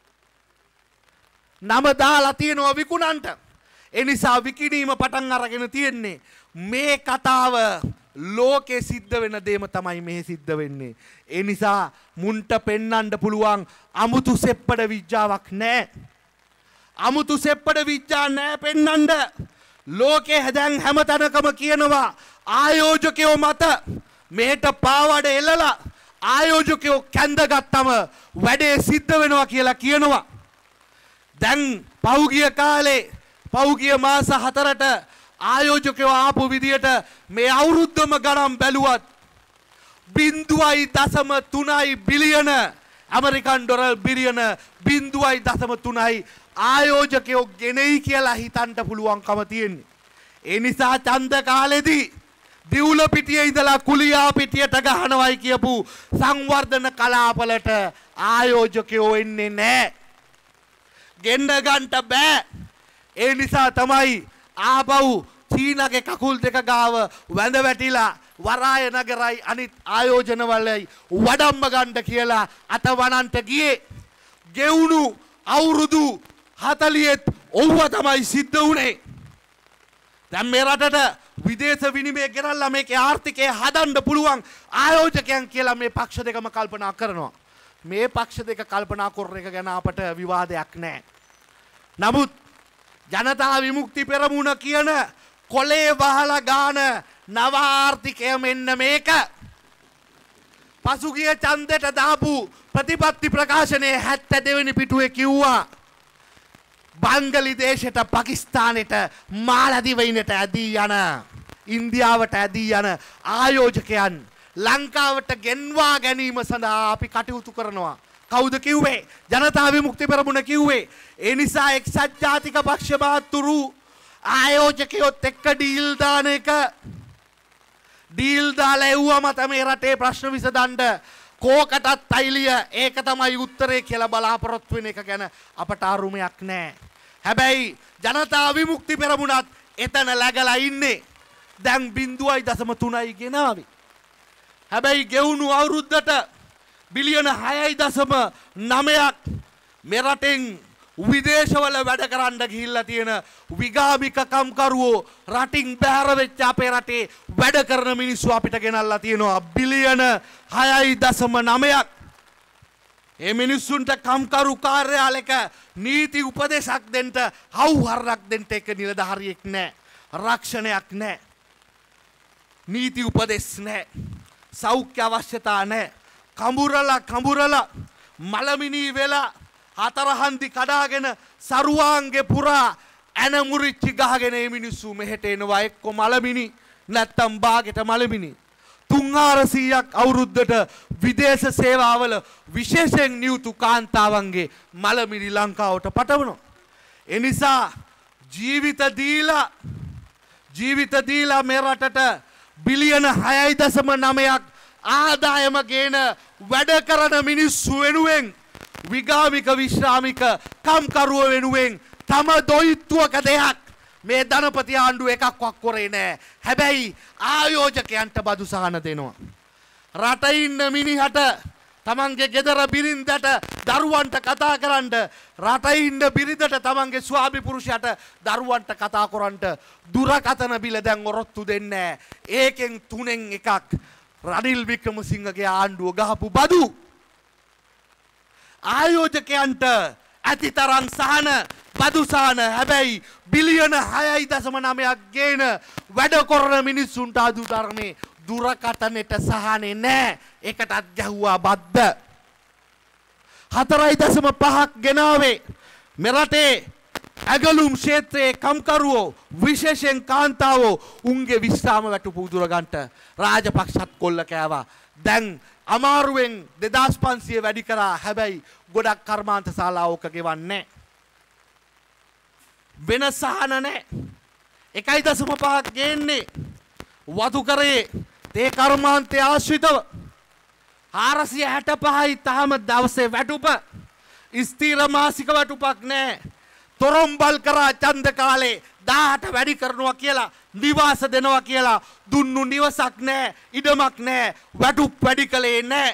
[SPEAKER 3] නම දාලා තියෙනවා විකුණන්ට. ඒ නිසා විකිණීම පටන් අරගෙන තියෙන්නේ. මේ කතාව ලෝකේ සිද්ධ වෙන දේම තමයි මෙහි සිද්ධ වෙන්නේ. ඒ නිසා මුන්ට පෙන්වන්න පුළුවන් අමුතු සෙප්පඩ විද්‍යාවක් නැහැ. අමුතු සෙප්පඩ විද්‍යා නැහැ පෙන්වන්න. ලෝකේ දැන් හැමතැනකම කියනවා ආයෝජකයෝ මත මේට පාවඩ එල්ලලා ආයෝජකයෝ කැඳගත්තම වැඩේ සිද්ධ වෙනවා කියලා කියනවා. දැන් පෞගිය කාලේ පෞගිය මාස හතරට ආයෝජකයෝ ආපු විදියට මේ අවුරුද්දම ගණන් බැලුවත් බිංදුවයි දශම තුනයි බිලියන ඇමරිකන් ඩොලර් බිලියන බිංදුවයි දශම තුනයි ආයෝජකයෝ ගෙනෙයි කියලා හිතන්න පුළුවන්කම තියෙන්නේ. ඒ නිසා ඡන්ද කාලෙදී දිවුල පිටියේ ඉඳලා කුලියා පිටියට ගහනවයි කියපු සංවර්ධන කලාපවලට ආයෝජකයෝ එන්නේ නැහැ. ගෙන්න ගන්නට බෑ. ඒ නිසා තමයි ආපහු චීනගේ කකුල් දෙක ගාව වැඳ වැටිලා වරාය නගරයි අනිත් ආයෝජන වලයි වඩම්ම ගන්න කියලා අත වනන්ට ගියේ. ගෙවුණු අවුරුදු හතලිහෙත් ඔව්ව තමයි සිද්ධ වුණේ. දැන් මේ රටට විදේශ විනිමය ගෙනල්ලා මේකේ ආර්ථිකය හදන්න පුළුවන් ආයෝජකයන් කියලා මේ පක්ෂ දෙකම කල්පනා කරනවා. මේ පක්ෂ දෙක කල්පනා කරන එක ගැන අපට විවාදයක් නැහැ. නමුත් ජනතා විමුක්ති පෙරමුණ කියන කොලේ වහලා ගාන නව ආර්ථිකය මෙන්න මේක. පසුගිය ඡන්දෙට දාපු ප්‍රතිපත්ති ප්‍රකාශනයේ හැත්තෑ දෙවෙනි පිටුවේ කිව්වා බංගලි දේශයට පාකිස්තානෙට මාලදිවයිනට ඇදී යන ඉන්දියාවට ඇදී යන ආයෝජකයන් ලංකාවට ගෙන්වා ගැනීම සඳහා අපි කටයුතු කරනවා. කවුද කිව්වේ? ජනතා විමුක්ති පෙරමුණ කිව්වේ. ඒ නිසා එක්සත් ජාතික පක්ෂ මාතුරු ආයෝජකයොත් එක්ක ඩීල් දාන එක ඩීල් දාලා එව්වම තමයි රටේ ප්‍රශ්න විසඳන්න කෝකටත් තෛලිය ඒක තමයි උත්තරේ කියලා බලාපොරොත්තු වෙන එක ගැන අපට අරුමයක් නැහැ. හැබැයි ජනතා විමුක්ති පෙරමුණත් එතන läගලා ඉන්නේ. දැන් බිංදුවයි දශම තුනයි ගෙනාවේ. හැබැයි ගෙවුණු අවුරුද්දට බිලියන හයයි දශම නවයක් මේ රටෙන් විදේශවල වැඩ කරන්න ගිහිල්ලා තියෙන විගාමික කම්කරුවෝ රටින් බැහැර වෙච්ච අපේ රටේ වැඩ කරන මිනිස්සු අපිට ගෙනල්ලා තියෙනවා බිලියන හයයි දශම නවයක්. ඒ මිනිස්සුන්ට කම්කරු කාර්යාලයක නීති උපදේශක් දෙන්න හවුහරක් දෙන්න එක නිලධාරියෙක් නැහැ. රක්ෂණයක් නැහැ. නීති උපදෙස් නැහැ. සෞඛ්‍ය අවශ්‍යතා නැහැ. කඹුරලා කඹුරලා මලමිනී වෙලා හතරහන්දි කඩාගෙන සරුවාංගේ පුරා ඇන මුරිච්චි ගහගෙන මේ මිනිස්සු මෙහෙට එනවා එක්ක මලමිනි නැත්තම් බාගෙට මලමිනි. තුන්හාරසීයක් අවුරුද්දට විදේශ සේවාවල විශේෂයෙන් නියුතු කාන්තාවන්ගේ මලමිනි ලංකාවට පටවනවා. ඒ නිසා ජීවිත දීලා ජීවිත දීලා මේ රටට බිලියන හයයි දශම නවයක් ආදායම ගේන වැඩ කරන මිනිස්සු වෙනුවෙන් විගාමික විශ්‍රාමික කම්කරුව වෙනුවෙන් තම දොයිත්තුවක දෙයක් මේ ධනපති ආණ්ඩුව එකක්වත් කරේ නෑ. හැබැයි ආයෝජකයන්ට බදු සහන දෙනවා. රට ඉන්න මිනිහට තමන්ගේ ගෙදර බිරින්දට දරුවන්ට කතා කරන්න රට ඉන්න බිරිඳට තමන්ගේ ස්වාමි පුරුෂයාට දරුවන්ට කතා කරන්න දුරකථන බිල දැන් ඔරොත්තු දෙන්නේ. ඒකෙන් තුනෙන් එකක් රනිල් වික්‍රමසිංහගේ ආණ්ඩුව ගහපු බදු. ආයෝජකයන්ට ඇතිතරම් සහන බදු සහන හැබැයි බිලියන හයයි දශම නවයක් ගේන වැඩ කරන මිනිස්සුන්ට අදු ධර්මේ දුරකථනෙට සහනේ නැහැ. ඒකටත් ගැහුවා බද්ද. හතරයි දශම පහක් ගෙනාවේ මෙරටේ ඇගලුම් ක්ෂේත්‍රයේ කම්කරුවෝ විශේෂයෙන් කාන්තාවෝ උන්ගේ විශ්‍රාම වැටුප උදුර ගන්නට රාජපක්ෂත් කොල්ල කෑවා. දැන් අමාරුවෙන් දෙදාස් පන්සිය වැඩි කරා. හැබැයි ගොඩක් කර්මාන්ත ශාලා ඕක ගෙවන්නේ වෙන සහන නැහැ. එකයි දශම පහක් ගේන්නේ වතු කරේ තේ කර්මාන්තය ආශ්‍රිතව හාරසිය හැට පහයි තාම දවසේ වැටුප ස්ථීර මාසික වැටුපක් නැහැ. තොරම්බල් කරා ඡන්ද කාලේ දාහට වැඩි කරනවා කියලා නිවාස දෙනවා කියලා දුන්නු නිවසක් නැහැ, ඉඩමක් නැහැ, වැටුප් වැඩි කළේ නැහැ.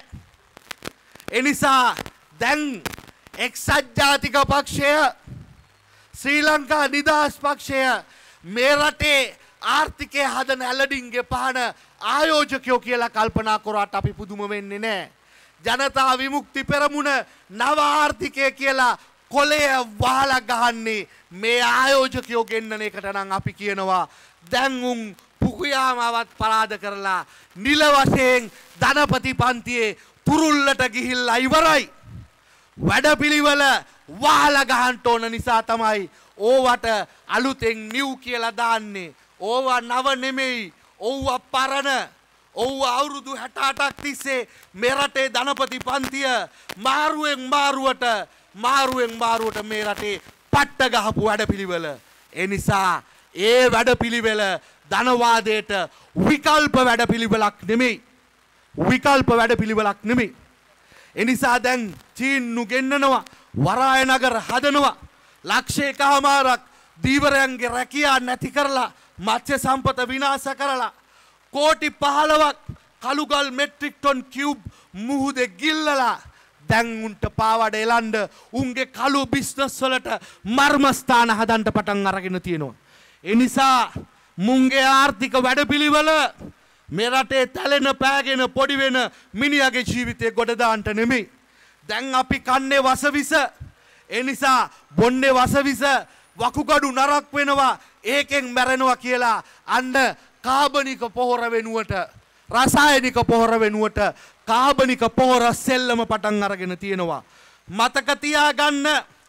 [SPEAKER 3] ඒ නිසා දැන් එක්සත් ජාතික පක්ෂය ශ්‍රී ලංකා නිදහස් පක්ෂය මේ රටේ ආර්ථිකය හදන ඇලඩින්ගේ පහන ආයෝජකයෝ කියලා කල්පනා කරාට අපි පුදුම වෙන්නේ නැහැ. ජනතා විමුක්ති පෙරමුණ නව ආර්ථිකය කියලා කොලය වහලා ගහන්නේ මේ ආයෝජකයෝ ගෙන්නන එකට නම් අපි කියනවා දැන් උන් පුකුයාමවත් පරාද කරලා නිල වශයෙන් ධනපති පන්තියේ තුරුල්ලට ගිහිල්ලා ඉවරයි. වැඩපිළිවෙල වහලා ගහන්න ඕන නිසා තමයි ඕවට අලුතෙන් නිව් කියලා දාන්නේ. ඕවා නව නෙමෙයි, ඕවා පරණ. ඕවා අවුරුදු හැට අටක් තිස්සේ මේ රටේ ධනපති පන්තිය මාරුවෙන් මාරුවට මාරුවෙන් මාරුවට මේ රටේ පට්ට ගහපු වැඩපිළිවෙල. ඒ නිසා ඒ වැඩපිළිවෙල ධනවාදයට විකල්ප වැඩපිළිවෙලක් නෙමෙයි. විකල්ප වැඩපිළිවෙලක් නෙමෙයි. ඒ නිසා දැන් චීන්නු ගෙන්නනවා, වරාය නගර හදනවා, ලක්ෂයකමාරක් දීවරයන්ගේ රැකියා නැති කරලා මත්ස්‍ය සම්පත විනාශ කරලා කෝටි පහළොවක් කළුගල් මෙට්‍රික් ටොන් කියුබ් මුහුදේ ගිල්ලලා දැන් උන්ට පාවඩ එලන්න උන්ගේ කළු බිස්නස් වලට මර්මස්ථාන හදන්න පටන් අරගෙන තියෙනවා. ඒ නිසා මුන්ගේ ආර්ථික වැඩපිළිවෙල මේ රටේ තැලෙන පෑගෙන පොඩි වෙන මිනිහාගේ ජීවිතේ ගොඩ දාන්න නෙමෙයි. දැන් අපි කන්නේ වසවිස. ඒ නිසා බොන්නේ වසවිස, වකුගඩු නරක් වෙනවා, ඒකෙන් මැරෙනවා කියලා අන්න කාබනික පොහොර වෙනුවට, රසායනික පොහොර වෙනුවට කාබනික පොහොර සෙල්ලම පටන් අරගෙන තියෙනවා. මතක තියාගන්න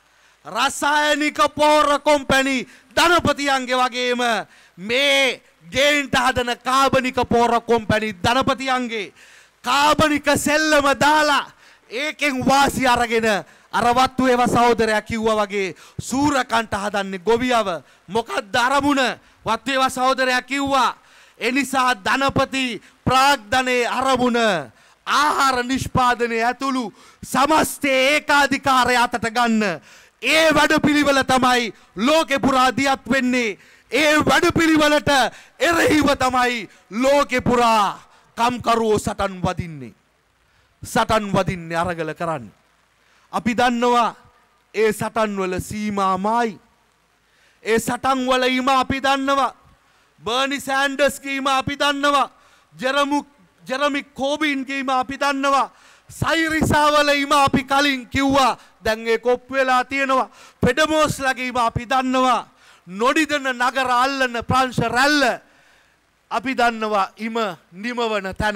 [SPEAKER 3] රසායනික පොහොර කොම්පැනි ධනපතියන්ගේ වගේම මේ ගේන්ට හදන කාබනික පොහොර කොම්පැනි ධනපතියන්ගේ කාබනික සෙල්ලම දාලා ඒකෙන් වාසි අරගෙන අර වත්තු ඒව සහෝදරයා කිව්වා වගේ සූරකන්ට හදන්නේ ගොවියව. මොකක්ද අරමුණ? වත්තු ඒව සහෝදරයා කිව්වා ඒ නිසා ධනපති ප්‍රාග්ධනයේ අරමුණ ආහාර නිෂ්පාදනය ඇතුළු සමස්තයේ ඒකාධිකාරය අතට ගන්න. ඒ වැඩපිළිවෙල තමයි ලෝකෙ පුරා දියත් වෙන්නේ. ඒ වැඩපිළිවෙලට එරෙහිව තමයි ලෝකෙ පුරා කම්කරුවෝ සටන් වදින්නේ. සටන් වදින්නේ අරගල කරන්නේ. අපි දන්නවා ඒ සටන් වල සීමාමයි. ඒ සටන් වල ීම අපි දන්නවා. බර්නි සෑන්ඩර්ස් කීම අපි දන්නවා. ජෙරමු ජෙරමි කෝබින් කීම අපි දන්නවා. සයිරිසාවල ීම අපි කලින් කිව්වා. දැන් ඒ කොප් වෙලා තියෙනවා. පෙඩමෝස්ලා කීම අපි දන්නවා. නොඩිදන නගර අල්ලන ප්‍රංශ රැල්ල අපි දන්නවා ීම නිමවන තැන.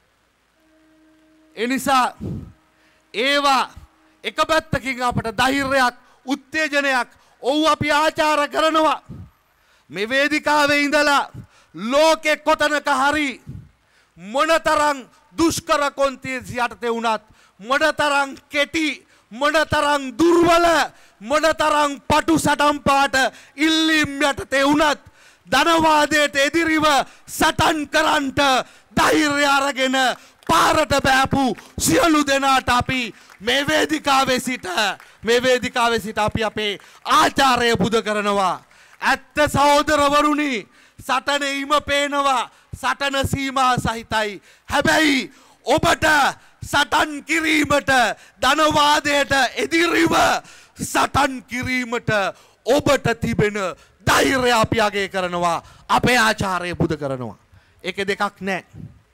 [SPEAKER 3] එනිසා ඒවා එක පැත්තකින් අපට ධෛර්යයක්, උත්තේජනයක් ඔව් අපි ආචාර කරනවා. මේ වේදිකාවේ ඉඳලා ලෝකෙ කොතනක හරි මොනතරම් දුෂ්කර කොන්තියසි යටතේ වුණත්, මොනතරම් කෙටි, මොනතරම් දුර්වල, මොනතරම් පටු සටන් පාට ඉල්ලීම් යටතේ වුණත් ධනවාදයට එදිරිව සටන් කරන්නට ධෛර්යය අරගෙන පාරට බෑපු සියලු දෙනාට අපි මේ වේදිකාවේ සිට මේ වේදිකාවේ සිට අපි අපේ ආචාරය පුද කරනවා. ඇත්ත සහෝදරවරුනි, සටන ීම පේනවා, සටන සීමා සහිතයි. හැබැයි ඔබට සටන් කිරීමට, ධනවාදයට එදිරිව සටන් කිරීමට ඔබට තිබෙන ධෛර්යය අපි අගය කරනවා, අපේ ආචාරය පුද කරනවා. ඒක දෙකක් නැහැ.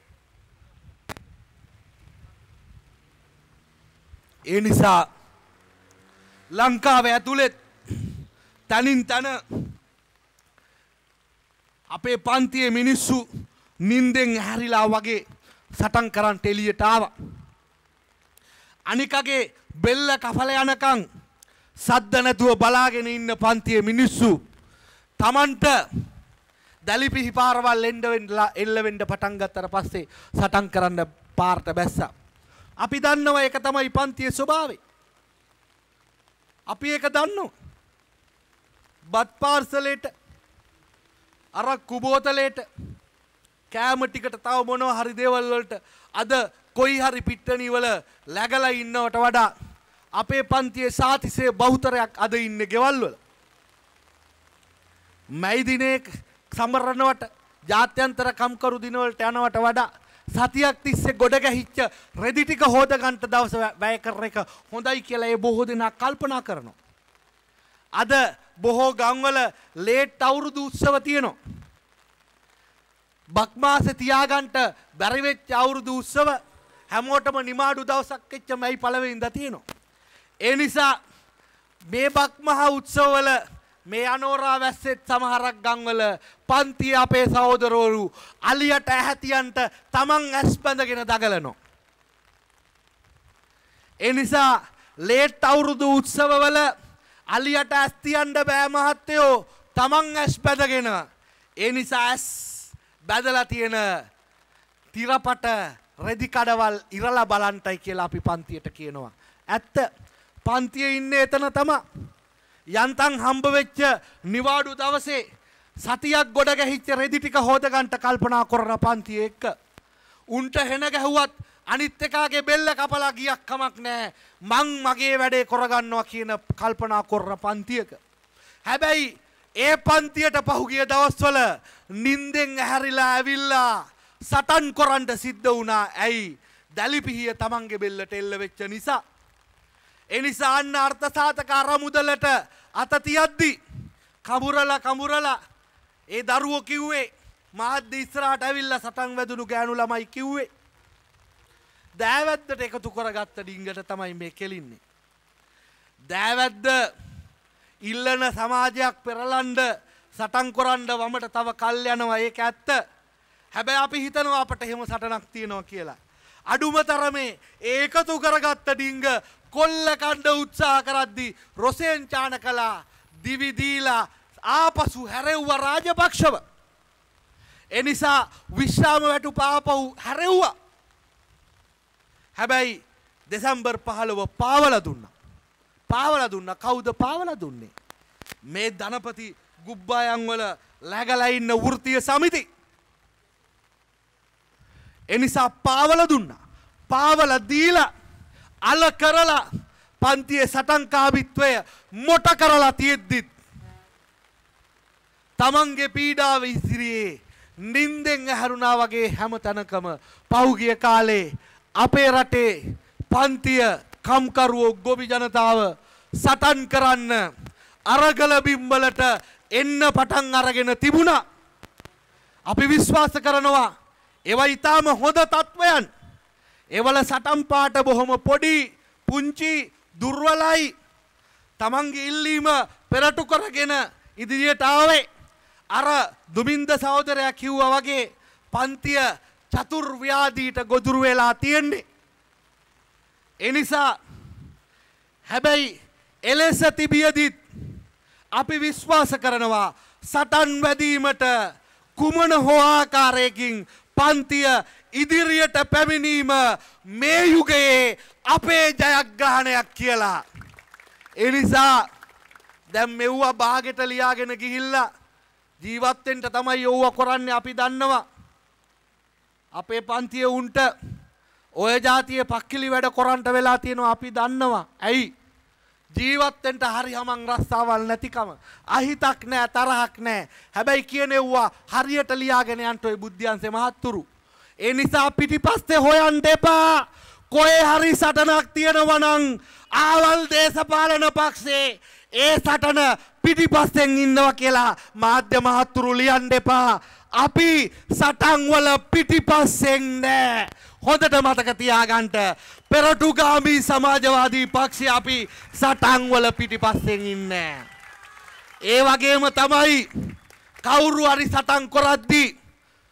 [SPEAKER 3] ඒ නිසා ලංකාව ඇතුළෙත් තනින් තන අපේ පන්තියේ මිනිස්සු නින්දෙන් හැරිලා වගේ සටන් කරන් එළියට ආවා. අනිකගේ බෙල්ල කපල යනකම් සද්ද නැතුව බලාගෙන ඉන්න පන්තියේ මිනිස්සු Tamanට දැලිපිහි පාරවල් එන්න එල්ල වෙන්න පටන් ගත්තට පස්සේ සටන් කරන්න පාරට බැස්සා. අපි දන්නවා ඒක තමයි පන්තියේ ස්වභාවය. අපි ඒක දන්නවා. බත් පාර්සලේට අරක්කු බෝතලේට කෑම ටිකට තව මොනවා හරි දේවල් වලට අද කොයි හරි පිට්ටනි වල läගලා ඉන්නවට වඩා අපේ පන්තියේ සාතිසේ බහුතරයක් අද ඉන්නේ ගෙවල් වල. මැයි දිනේ සමරනවට ජාත්‍යන්තර කම්කරු දිනවලට යනවට වඩා සතියක් තිස්සේ ගොඩ ගැහිච්ච රෙදි ටික හොද ගන්න දවස වැය කරන එක හොඳයි කියලා ඒ බොහෝ දෙනා කල්පනා කරනවා. අද බොහෝ ගම්වල ලේට් අවුරුදු උත්සව තියෙනවා. බක් මාසේ තියාගන්න බැරි වෙච්ච අවුරුදු උත්සව හැමෝටම නිමාඩු දවසක් එච්ච මැයි පළවෙනිදා තියෙනවා. ඒ නිසා මේ බක් මහ උත්සවවල මේ අනෝරා වැස්සෙත් සමහරක් ගම්වල පන්තිය අපේ සහෝදරවරු අලියට ඇහැතියන්ට තමන් ඇස් බැඳගෙන දගලනවා. ඒ නිසා ලේට් අවුරුදු උත්සවවල අලියට ඇස් තියන්න බෑ මහත්තයෝ තමන් ඇස් බැඳගෙන. ඒ නිසා ඇස් බැදලා තියෙන තිරපට රෙදි කඩවල් ඉරලා බලන්ටයි කියලා අපි පන්තියට කියනවා. ඇත්ත පන්තියේ ඉන්නේ එතන තමයි. යන්තම් හම්බ වෙච්ච නිවාඩු දවසේ සතියක් ගොඩ ගැහිච්ච රෙදි ටික හොද ගන්න කල්පනා කරන පන්තියේ එක්ක උන්ට හෙන ගැහුවත් අනිත් එකාගේ බෙල්ල කපලා ගියක් කමක් නැහැ මං මගේ වැඩේ කරගන්නවා කියන කල්පනා කරන පන්තියක. හැබැයි ඒ පන්තියට පහුගිය දවස්වල නිින්දෙන් ඇහැරිලා ඇවිල්ලා සටන් කරන්න සිද්ධ වුණා. ඇයි? දැලිපිහිය තමන්ගේ බෙල්ලට එල්ල වෙච්ච නිසා. ඒ නිසා අන්න අර්ථසාධක අරමුදලට අත තියද්දි කඹුරලා කඹුරලා ඒ දරුවෝ කිව්වේ මාධ්‍ය ඉස්සරහට ඇවිල්ලා සටන් වැදුණු ගෑනු ළමයි කිව්වේ දෑවැද්දට එකතු කරගත්ත ඩිංගට තමයි මේ කෙලින්නේ. දෑවැද්ද ඉල්ලන සමාජයක් පෙරලන්න සටන් කරන්න වමට තව කල් යනවා ඒක ඇත්ත. හැබැයි අපි හිතනවා අපට එහෙම සටනක් තියෙනවා කියලා. අඩුම තරමේ ඒකතු කරගත්ත ඩිංග කොල්ල කණ්ඩ උත්සාහ කරද්දී රොසෙන් චාන කළා දිවි දීලා ආපසු හැරෙව්වා රාජපක්ෂව. එනිසා විශ්‍රාම වැටුප ආපහු හැරෙව්වා. හැබැයි දෙසැම්බර් පහළොව පාවලා දුන්නා. පාවලා දුන්නා. කවුද පාවලා දුන්නේ? මේ ධනපති ගුබ්බායන් වල läගලා ඉන්න වෘත්තීය සමිති. එනිසා පාවලා දුන්නා. පාවලා දීලා අල කරලා පන්තියේ සටන්කාමීත්වය මොට කරලා තියෙද්දිත් තමන්ගේ පීඩාව ඉදිරියේ නිින්දෙන් ඇහැරුණා වගේ හැම තැනකම පහුගිය කාලේ අපේ රටේ පන්තිය කම්කරුවෝ ගොවි ජනතාව සටන් කරන්න අරගල බිම්වලට එන්න පටන් අරගෙන තිබුණා. අපි විශ්වාස කරනවා ඒවා ඊටාම හොඳ තත්වයන්. ඒවල සටන් පාට බොහොම පොඩි පුංචි දුර්වලයි. තමන්ගේ ඉල්ලීම පෙරටු කරගෙන ඉදිරියට ආවේ. අර දුමින්ද සහෝදරයා කිව්වා වගේ පන්තිය චතුර්ව්‍යාධීට ගොදුරු වෙලා තියෙන්නේ. ඒ නිසා හැබැයි එලෙස තිබියදිත් අපි විශ්වාස කරනවා සටන් වැදීමට කුමන හෝ ආකාරයකින් පන්තිය ඉදිරියට පැමිණීම මේ යුගයේ අපේ ජයග්‍රහණයක් කියලා. ඒ නිසා දැන් මෙව්වා බාගෙට ලියාගෙන ගිහිල්ලා ජීවත් වෙන්න තමයි යෝවා කරන්නේ අපි දන්නවා. අපේ පන්තියේ උන්ට ඔය જાතියේ පක්කිලි වැඩ කරන්ට වෙලා තියෙනවා අපි දන්නවා. ඇයි? ජීවත් වෙන්න හරි හමන් රස්සාවල් නැතිකම. අහිතක් නැහැ තරහක් නැහැ. හැබැයි කියනෙව්වා හරියට ලියාගෙන යන්න ඔය බුද්ධියන්සේ මහත්තුරු. ඒ නිසා පිටිපස්සේ හොයන්න එපා. කොහේ හරි සටනක් තියෙනවා නම් ආවල් දේශපාලන පක්ෂේ ඒ සටන පිටිපස්සෙන් ඉන්නවා කියලා මාධ්‍ය මහත්තුරු ලියන්න එපා. අපි සටන් වල පිටිපස්සෙන් නෑ. හොඳට මතක තියාගන්න. පෙරටුගාමී සමාජවාදී පක්ෂය අපි සටන් වල පිටිපස්සෙන් ඉන්නේ. ඒ වගේම තමයි කවුරු හරි සටන් කරද්දී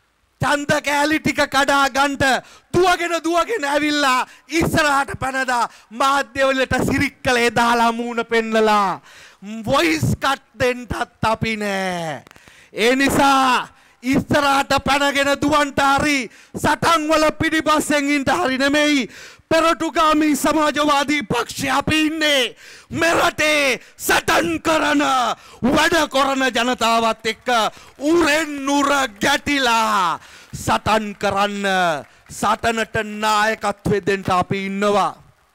[SPEAKER 3] ඡන්ද කෑලි ටික කඩා ගන්නට දුවගෙන දුවගෙන ඇවිල්ලා ඉස්සරහට පැනලා මාධ්‍යවලට සිරික්කලේ දාලා මූණ පෙන්නලා වොයිස් කට් දෙන්නත් අපි නෑ. ඒ නිසා ඉස්සරහට පැනගෙන දුවන්ට හරි සටන් වල පිටිපස්සෙන් ඉන්න හරි නෙමෙයි පෙරටුගාමී සමාජවාදී පක්ෂය අපි ඉන්නේ මෙරටේ සටන් කරන වැඩ කරන ජනතාවත් එක්ක උරෙන් උර ගැටිලා සටන් කරන්න සටනට නායකත්වය දෙන්න අපි ඉන්නවා.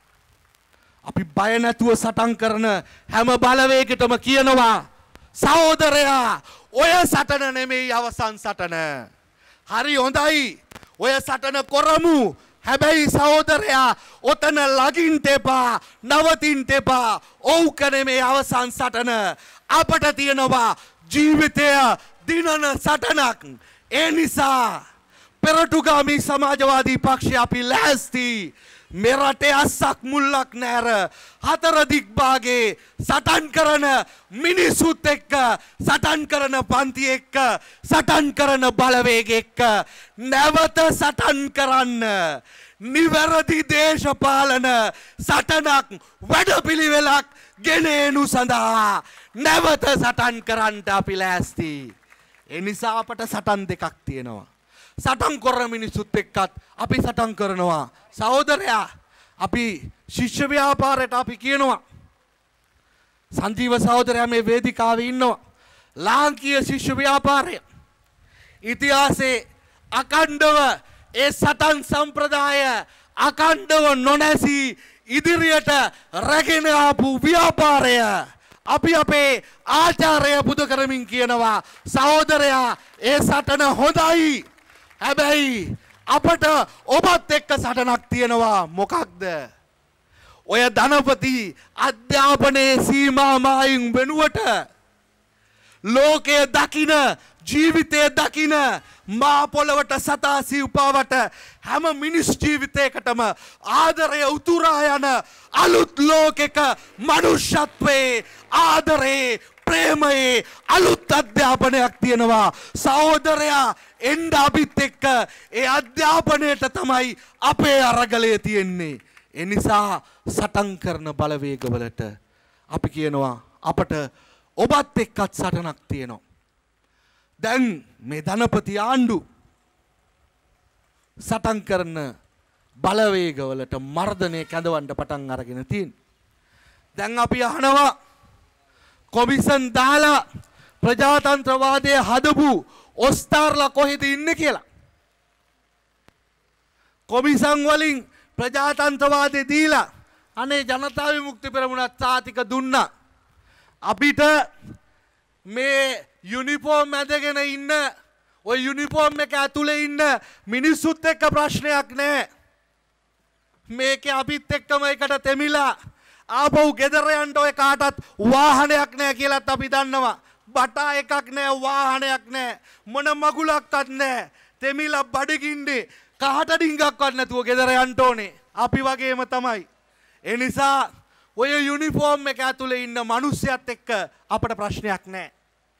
[SPEAKER 3] අපි බය නැතුව සටන් කරන හැම බලවේගයකටම කියනවා සහෝදරයා ඔය සටන නෙමෙයි අවසන් සටන. හරි හොඳයි. ඔය සටන කරමු. හැබැයි සහෝදරයා ඔතන ලගින්ට එපා, නවතින්ට එපා. ඔව්ක නෙමෙයි අවසන් සටන. අපට තියෙනවා ජීවිතය දිනන සටනක්. ඒ නිසා පෙරටුගාමී සමාජවාදී පක්ෂය අපි ලෑස්ති. මෙරටේ අස්සක් මුල්ලක් නැර හතර දිග්භාගේ සටන් කරන මිනිසුත් එක්ක සටන් කරන පන්ති එක්ක සටන් කරන බලවේග එක්ක නැවත සටන් කරන්න නිවැරදි දේශපාලන සටනක් වැඩපිළිවෙලක් ගෙන එනු සඳහා නැවත සටන් කරන්න අපි ලෑස්ති. ඒ නිසා අපට සටන් දෙකක් තියෙනවා. සටන් කරන මිනිසුත් එක්කත් අපි සටන් කරනවා. සහෝදරයා අපි ශිෂ්‍ය ව්‍යාපාරයට අපි කියනවා සංජීව සහෝදරයා මේ වේදිකාවේ ඉන්නවා. ලාංකීය ශිෂ්‍ය ව්‍යාපාරය ඉතිහාසයේ අකණ්ඩව ඒ සටන් සම්ප්‍රදාය අකණ්ඩව නොනැසී ඉදිරියට රැගෙන ආපු ව්‍යාපාරය අපි අපේ ආචාර්ය පුද කරමින් කියනවා සහෝදරයා ඒ සටන හොඳයි. හැබැයි අපට ඔබත් එක්ක සටනක් තියෙනවා. මොකක්ද? ඔය ධනපති අධ්‍යාපනයේ සීමා මායිම් වෙනුවට ලෝකයේ දකින ජීවිතයේ දකින මා පොළවට සතා සිව්පාවට හැම මිනිස් ජීවිතයකටම ආදරය උතුරා යන අලුත් ලෝකයක මනුෂ්‍යත්වයේ ආදරේ ප්‍රේමයේ අලුත් අධ්‍යාපනයක් තියෙනවා. සහෝදරයා එන්න අපිත් එක්ක ඒ අධ්‍යාපනයට තමයි අපේ අරගලය තියෙන්නේ. ඒ නිසා සටන් කරන බලවේගවලට අපි කියනවා අපට ඔබත් එක්කත් සටනක් තියෙනවා. දැන් මේ ධනපති ආණ්ඩු සටන් කරන බලවේගවලට මර්ධනය කැඳවන්න පටන් අරගෙන තියෙනවා. දැන් අපි අහනවා කොමිෂන් දාලා ප්‍රජාතන්ත්‍රවාදය හදපු ඔස්තාර්ලා කොහෙද ඉන්නේ කියලා. කොමිෂන් වලින් ප්‍රජාතන්ත්‍රවාදය දීලා අනේ ජනතා විමුක්ති පෙරමුණත් සාතික දුන්නා. අපිට මේ යුනිෆෝම් ඇඳගෙන ඉන්න ඔය යුනිෆෝම් එක ඇතුලේ ඉන්න මිනිස්සුත් එක්ක ප්‍රශ්නයක් නැහැ. මේකේ අපිත් එක්කම එකට තෙමිලා ආපහු ගෙදර යන්න ඔය කාටත් වාහනයක් නැහැ කියලාත් අපි දන්නවා. බටා එකක් නැහැ, වාහනයක් නැහැ, මොන මගුලක්වත් නැහැ. තෙමිලා බඩගින්නේ කහට ඩිංගක්වත් නැතුව ගෙදර යන්න ඕනේ. අපි වගේම තමයි. ඒ නිසා ඔය යුනිෆෝම් එක ඇතුලේ ඉන්න මිනිස්සුත් එක්ක අපට ප්‍රශ්නයක් නැහැ.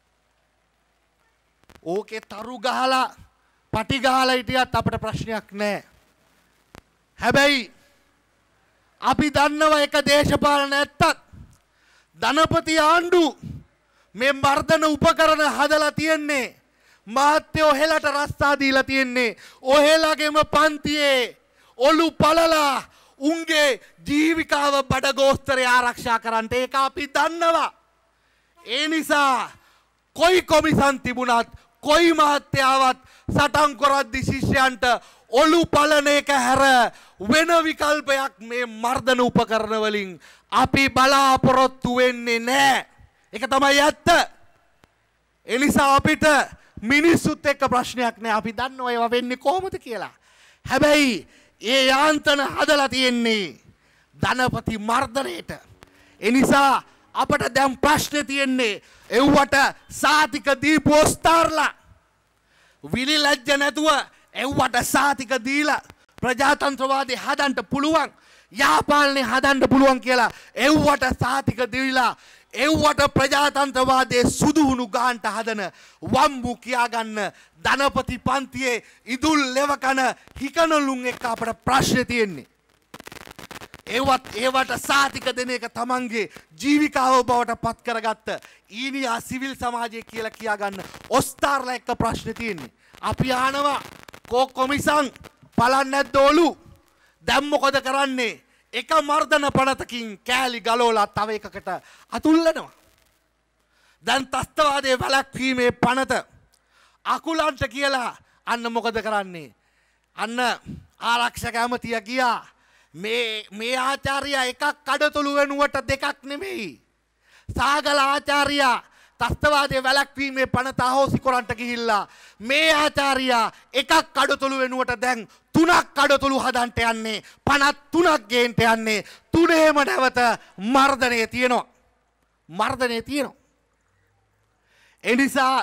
[SPEAKER 3] ඕකේ තරු ගහලා පටි ගහලා හිටියත් අපට ප්‍රශ්නයක් නැහැ. හැබැයි අපි දන්නවා එක දේශපාලන ඇත්තත් ධනපති ආණ්ඩු මේ මර්ධන උපකරණ හදලා තියෙන්නේ මාත්‍යෝ හෙලට රස්සා දීලා තියෙන්නේ ඔහෙලගේම පන්තියේ ඔලු පළලා උන්ගේ ජීවිකාව බඩගෝස්තරය ආරක්ෂා කරන්න. ඒක අපි දන්නවා. ඒ නිසා කොයි කොමිසන් තිබුණත් කොයි මහත්යාවත් සටන් කරද්දි ශිෂ්‍යයන්ට ඔලු පලන එක හැර වෙන විකල්පයක් මේ මර්ධන උපකරණ වලින් අපි බලාපොරොත්තු වෙන්නේ නැහැ. ඒක තමයි ඇත්ත. ඒ නිසා අපිට මිනිස්සුත් එක්ක ප්‍රශ්නයක් නැහැ. අපි දන්නවා ඒවා වෙන්නේ කොහොමද කියලා. හැබැයි ඒ යාන්තන හදලා තියෙන්නේ ධනපති මර්ධනයට. ඒ නිසා අපට දැන් ප්‍රශ්නේ තියෙන්නේ එව්වට සාතික දීපු ඔස්තාර්ලා විලි ලැජ්ජ නැතුව එව්වට සාතික දීලා ප්‍රජාතන්ත්‍රවාදී හදන්න පුළුවන්, යාපාලනේ හදන්න පුළුවන් කියලා එව්වට සාතික දීලා එව්වට ප්‍රජාතන්ත්‍රවාදයේ සුදුහුණු ගාන්ට හදන වම්බු කියාගන්න ධනපති පන්තියේ ඉදුල් ලෙවකන හිකනලුන් එක්ක අපට ප්‍රශ්නේ තියෙන්නේ. ඒවත් ඒවට සාතික දෙන එක තමන්ගේ ජීවිකාව බවට පත් කරගත්ත ඊනියා සිවිල් සමාජය කියලා කියාගන්න ඔස්තාර්ලා එක්ක ප්‍රශ්නේ තියෙන්නේ. අපි අහනවා කෝ කොමිසම් බලන්නේ නැද්දෝලු? දැන් මොකද කරන්නේ? එක මර්ධන පනතකින් කෑලි ගලවලා තව එකකට අතුල්ලනවා. දැන් ත්‍ස්තවාදයේ වැළැක්වීමේ පනත අකුලන්ට කියලා අන්න මොකද කරන්නේ? අන්න ආරක්ෂක ඇමතිය ගියා. මේ මේ ආචාර්යයා එකක් කඩතොළු වෙනුවට දෙකක් නෙමෙයි. සාගල ආචාර්යයා ත්‍ස්තවාදයේ වැළැක්වීමේ පනත අහෝසි කරන්ට ගිහිල්ලා මේ ආචාර්යයා එකක් කඩතොළු වෙනුවට දැන් තුනක් කඩතොළු හදන්ට යන්නේ පනත් තුනක් ගේන්ට යන්නේ තුනේම නැවත මර්ධනය තියෙනවා. මර්ධනය තියෙනවා. ඒ නිසා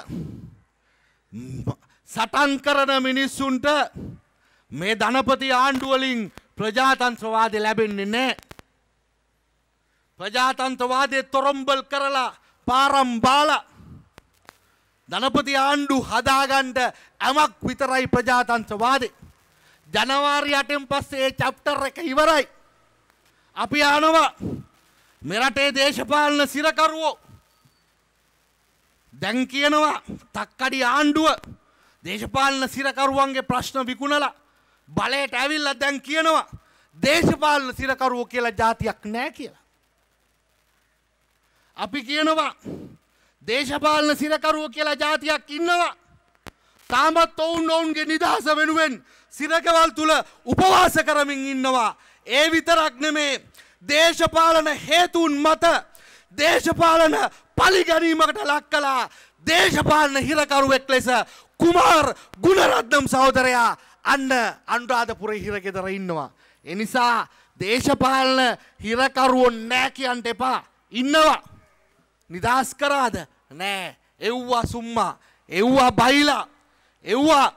[SPEAKER 3] සටන් කරන මිනිස්සුන්ට මේ ධනපති ආණ්ඩුව වලින් ප්‍රජාතන්ත්‍රවාදය ලැබෙන්නේ නැහැ. ප්‍රජාතන්ත්‍රවාදයේ තොරම්බල් කරලා පාරම් බාලා ධනපති ආණ්ඩු හදාගන්න ඇමක් විතරයි ප්‍රජාතන්ත්‍රවාදේ. ජනවාරි අටෙන් පස්සේ ඒ චැප්ටර් එක ඉවරයි. අපි අහනවා මෙරටේ දේශපාලන සිරකරුවෝ දැන් කියනවා තක්කඩි ආණ්ඩුව දේශපාලන සිරකරුවන්ගේ ප්‍රශ්න විකුණලා බලයට ඇවිල්ලා දැන් කියනවා දේශපාලන සිරකරුවෝ කියලා જાතියක් නැහැ කියලා. අපි කියනවා දේශපාලන සිරකරුවෝ කියලා જાතියක් ඉන්නවා. තාමත් ඔවුන් ඔවුන්ගේ නිදහස වෙනුවෙන් සිරකවල් තුල උපවාස කරමින් ඉන්නවා. ඒ විතරක් නෙමේ දේශපාලන හේතුන් මත දේශපාලන පරිගැනීමකට ලක් කළා දේශපාලන හිරකරුවෙක් ලෙස කුමාර් ගුණරත්නම් සහෝදරයා අන්න අනුරාධපුරේ හිරගෙදර ඉන්නවා. ඒ නිසා දේශපාලන හිරකරුවෝ නැහැ කියන්න එපා. ඉන්නවා. නිදහස් කරාද? නෑ. එව්වා සුම්මා. එව්වා බයිලා. එව්වා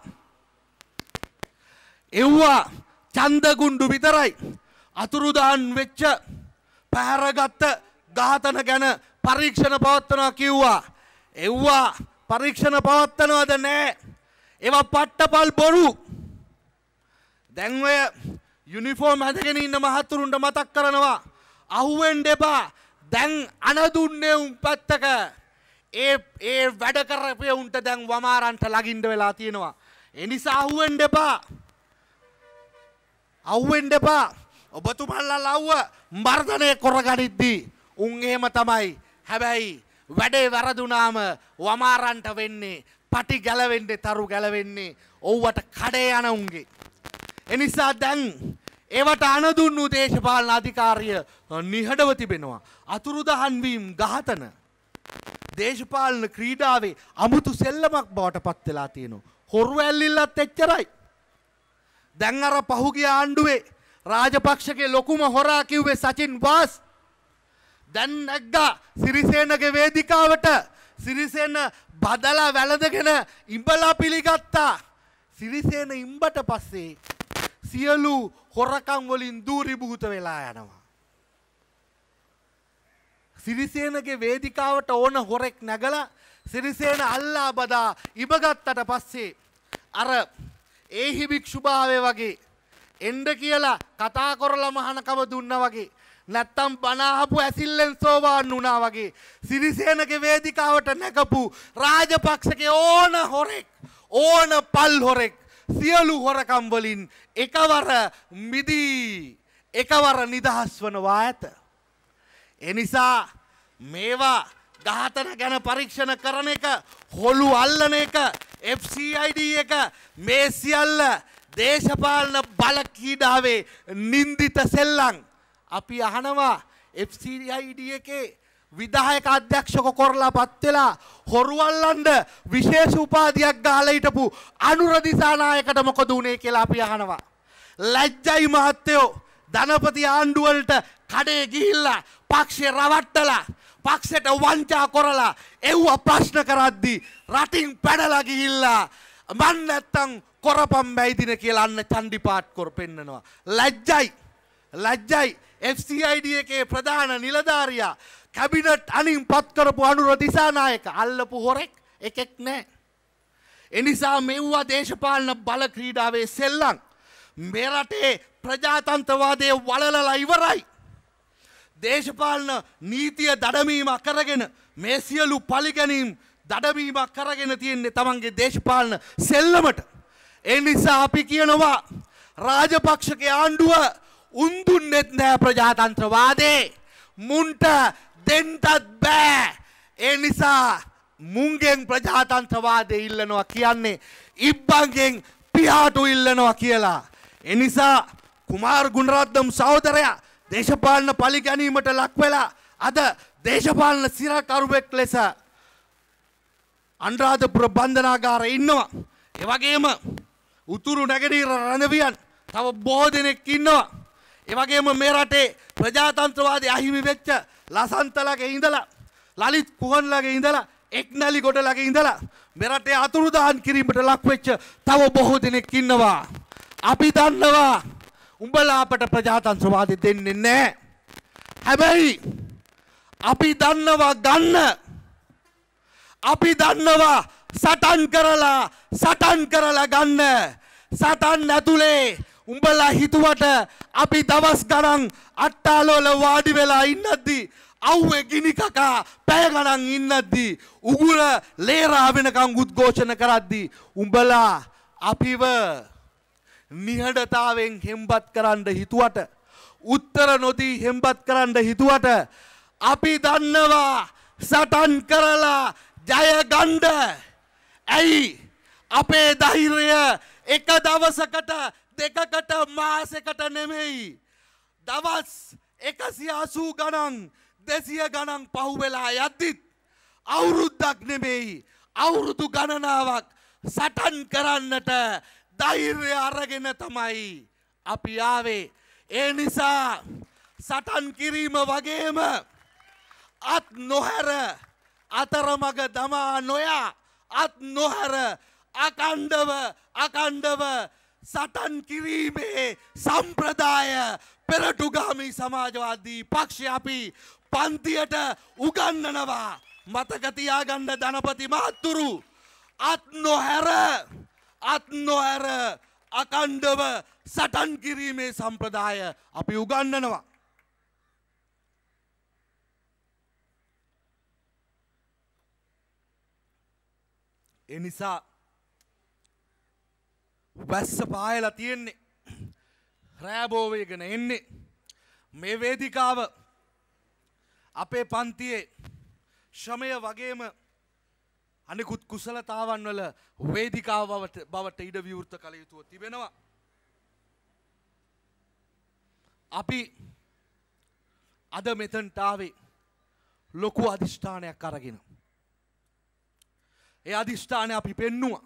[SPEAKER 3] එව්වා චන්දගුණ්ඩු විතරයි. අතුරුදාන් වෙච්ච පැහැරගත්ත ඝාතන ගැන පරීක්ෂණ පවත්වනවා කිව්වා. එව්වා පරීක්ෂණ පවත්වනවද? නෑ. ඒවා පට්ටපල් බොරු. දැන් ඔය යුනිෆෝම් ඇඳගෙන ඉන්න මහතුරුන්ට මතක් කරනවා අහුවෙන්න එපා. දැන් අනදුන්නේ උන් පැත්තක ඒ ඒ වැඩ කරපේ උන්ට දැන් වමාරන්ට ලගින්න වෙලා තියෙනවා. ඒ නිසා අහුවෙන්න එපා. අහුවෙන්න එපා. ඔබතුමන්ලා ලව්ව මර්ධනය කරගනිද්දී උන් එහෙම තමයි. හැබැයි වැඩේ වැරදුනාම වමාරන්ට වෙන්නේ පටි ගැලවෙන්නේ තරු ගැලවෙන්නේ ඔව්වට කඩේ යන උන්ගේ. ඒ නිසා දැන් ඒවට අනදුන්නු දේශපාලන අධිකාරිය නිහඬව තිබෙනවා. අතුරුදහන් වීම ඝාතන දේශපාලන ක්‍රීඩාවේ අමුතු සෙල්ලමක් බවට පත් වෙලා තියෙනවා. හොරු ඇල්ලිල්ලත් එච්චරයි. දැන් අර පහුගිය ආණ්ඩුවේ රාජපක්ෂගේ ලොකුම හොරා කිව්වේ සචින් වාස්. දැන් නැග්ගා සිරිසේනගේ වේදිකාවට. සිරිසේන බදලා වැළඳගෙන ඉඹලා පිළිගත්තා. සිරිසේන ඉඹට පස්සේ සියලු හොරකම් වලින් දූරීභූත වෙලා යනවා. සිරිසේනගේ වේදිකාවට ඕන හොරෙක් නැගලා සිරිසේන අල්ලා බදා ඉබගත්තට පස්සේ අර ඒහි භික්ෂුභාවය වගේ එන්න කියලා කතා කරලා මහානකම දුන්නා වගේ නැත්තම් බණ අහපු ඇසිල්ලෙන් සෝවාන් වුණා වගේ සිරිසේනගේ වේදිකාවට නැගපු රාජපක්ෂගේ ඕන හොරෙක් ඕන පල් හොරෙක් සියලු හොරකම් වලින් එකවර මිදී එකවර නිදහස් වනවා ඇත. එනිසා මේවා ඝාතන ගැන පරීක්ෂණ කරන එක හොළු අල්ලන එක එෆ් සී අයි ඩී එක මේ සියල්ල දේශපාලන බල කීඩාවේ නින්දිත සෙල්ලම්. අපි අහනවා එෆ් සී අයි ඩී එකේ විධායක අධ්‍යක්ෂක කරලා පත් වෙලා හොරු අල්ලන්න විශේෂ උපාධියක් ගහලා හිටපු අනුර දිසානායකට මොකද උනේ කියලා අපි අහනවා. ලැජ්ජයි මහත්තයෝ. ධනපති ආණ්ඩුව වලට කඩේ ගිහිල්ලා පක්ෂේ රවට්ටලා පක්ෂයට වංචා කරලා එව්ව ප්‍රශ්න කරද්දි රටින් පැනලා ගිහිල්ලා මන් නැත්තම් කරපම් බැයිදින කියලා අන්න චන්ඩිපාට් කර පෙන්නනවා. ලැජ්ජයි. ලැජ්ජයි. එෆ් සී අයි ඩී එකේ ප්‍රධාන නිලධාරියා කැබිනට් අනින් පත් කරපු අනුර දිසානායක අල්ලපු හොරෙක් එකෙක් නැහැ. එනිසා මෙව්වා දේශපාලන බල ක්‍රීඩාවේ සෙල්ලම්. මේ රටේ ප්‍රජාතන්ත්‍රවාදයේ වලලලා ඉවරයි. දේශපාලන නීතිය දඩමීමක් කරගෙන මේ සියලු පරිගැනීම් දඩමීමක් කරගෙන තියෙන්නේ තමන්ගේ දේශපාලන සෙල්ලමට. ඒ නිසා අපි කියනවා රාජපක්ෂගේ ආණ්ඩුව උන්දුන්නෙත් නෑ ප්‍රජාතන්ත්‍රවාදේ. මුන්ට දෙන්නත් බෑ. ඒ නිසා මුන්ගෙන් ප්‍රජාතන්ත්‍රවාදේ ඉල්ලනවා කියන්නේ ඉබ්බන්ගෙන් පියාටු ඉල්ලනවා කියලා. ඒ නිසා කුමාර් ගුණරත්නම් සහෝදරයා දේශපාලන පරිගැනීමට ලක් වෙලා අද දේශපාලන සිරකරුවෙක් ලෙස අනුරාධපුර බන්ධනාගාරයේ ඉන්නවා. ඒ වගේම උතුරු නැගෙනහිර රණවියන් තව බොහෝ දෙනෙක් ඉන්නවා. ඒ වගේම මේ රටේ ප්‍රජාතන්ත්‍රවාදී අහිමි වෙච්ච ලසන්තලගේ ඉඳලා ලලිත් කුහන්ලගේ ඉඳලා එක්නැලි ගොඩලගේ ඉඳලා මේ රටේ අතුරුදහන් කිරීමට ලක් වෙච්ච තව බොහෝ දෙනෙක් ඉන්නවා. අපි දන්නවා උඹලා අපට ප්‍රජාතන්ත්‍රවාදී දෙන්නේ නැහැ. හැබැයි අපි දන්නවා ගන්න. අපි දන්නවා සටන් කරලා සටන් කරලා ගන්න. සටන් ඇතුලේ උඹලා හිතුවට අපි දවස් ගණන් අට්ටාලවල වාඩි වෙලා ඉන්නද්දී අවුවේ ගිනි කකා පැය ගණන් ඉන්නද්දී උගුර ලේරා වෙනකන් උද්ඝෝෂණ කරද්දී උඹලා අපිව නිහඬතාවෙන් හෙම්බත් කරන්න හිතුවට උත්තර නොදී හෙම්බත් කරන්න හිතුවට අපි දන්නවා සටන් කරලා ජය ගන්න. ඇයි අපේ ධෛර්යය එක දවසකට දෙකකට මාසෙකට නෙමෙයි දවස් එකසිය අසූ ගණන් දෙසිය ගණන් පහුවෙලා යද්දිත් අවුරුද්දක් නෙමෙයි අවුරුදු ගණනාවක් සටන් කරන්නට ධෛර්යය අරගෙන තමයි අපි ආවේ. ඒ නිසා සටන් කිරීම වගේම අත් නොහැර අතරමඟ දමා නොයා අත් නොහැර අකණ්ඩව අකණ්ඩව සටන් කිරීමේ සම්ප්‍රදාය පෙරටුගාමී සමාජවාදී පක්ෂය අපි පන්තියට උගන්වනවා. මතක තියාගන්න ධනපති මහත්තුරු අත් නොහැර අත් නොහැර අකණ්ඩව සටන් කිරීමේ සම්ප්‍රදාය අපි උගන්වනවා. ඒ නිසා වැස්ස පායලා තියෙන්නේ රෑබෝ වේගෙන එන්නේ මේ වේදිකාව අපේ පන්තියේ ශ්‍රමය වගේම අනිකුත් කුසලතාවන් වල වේදිකාව බවට ඉඩ විවෘත කළ යුතුව තිබෙනවා. අපි අද මෙතනට ආවේ ලොකු අධිෂ්ඨානයක් අරගෙන. ඒ අධිෂ්ඨානය අපි පෙන්නුවා.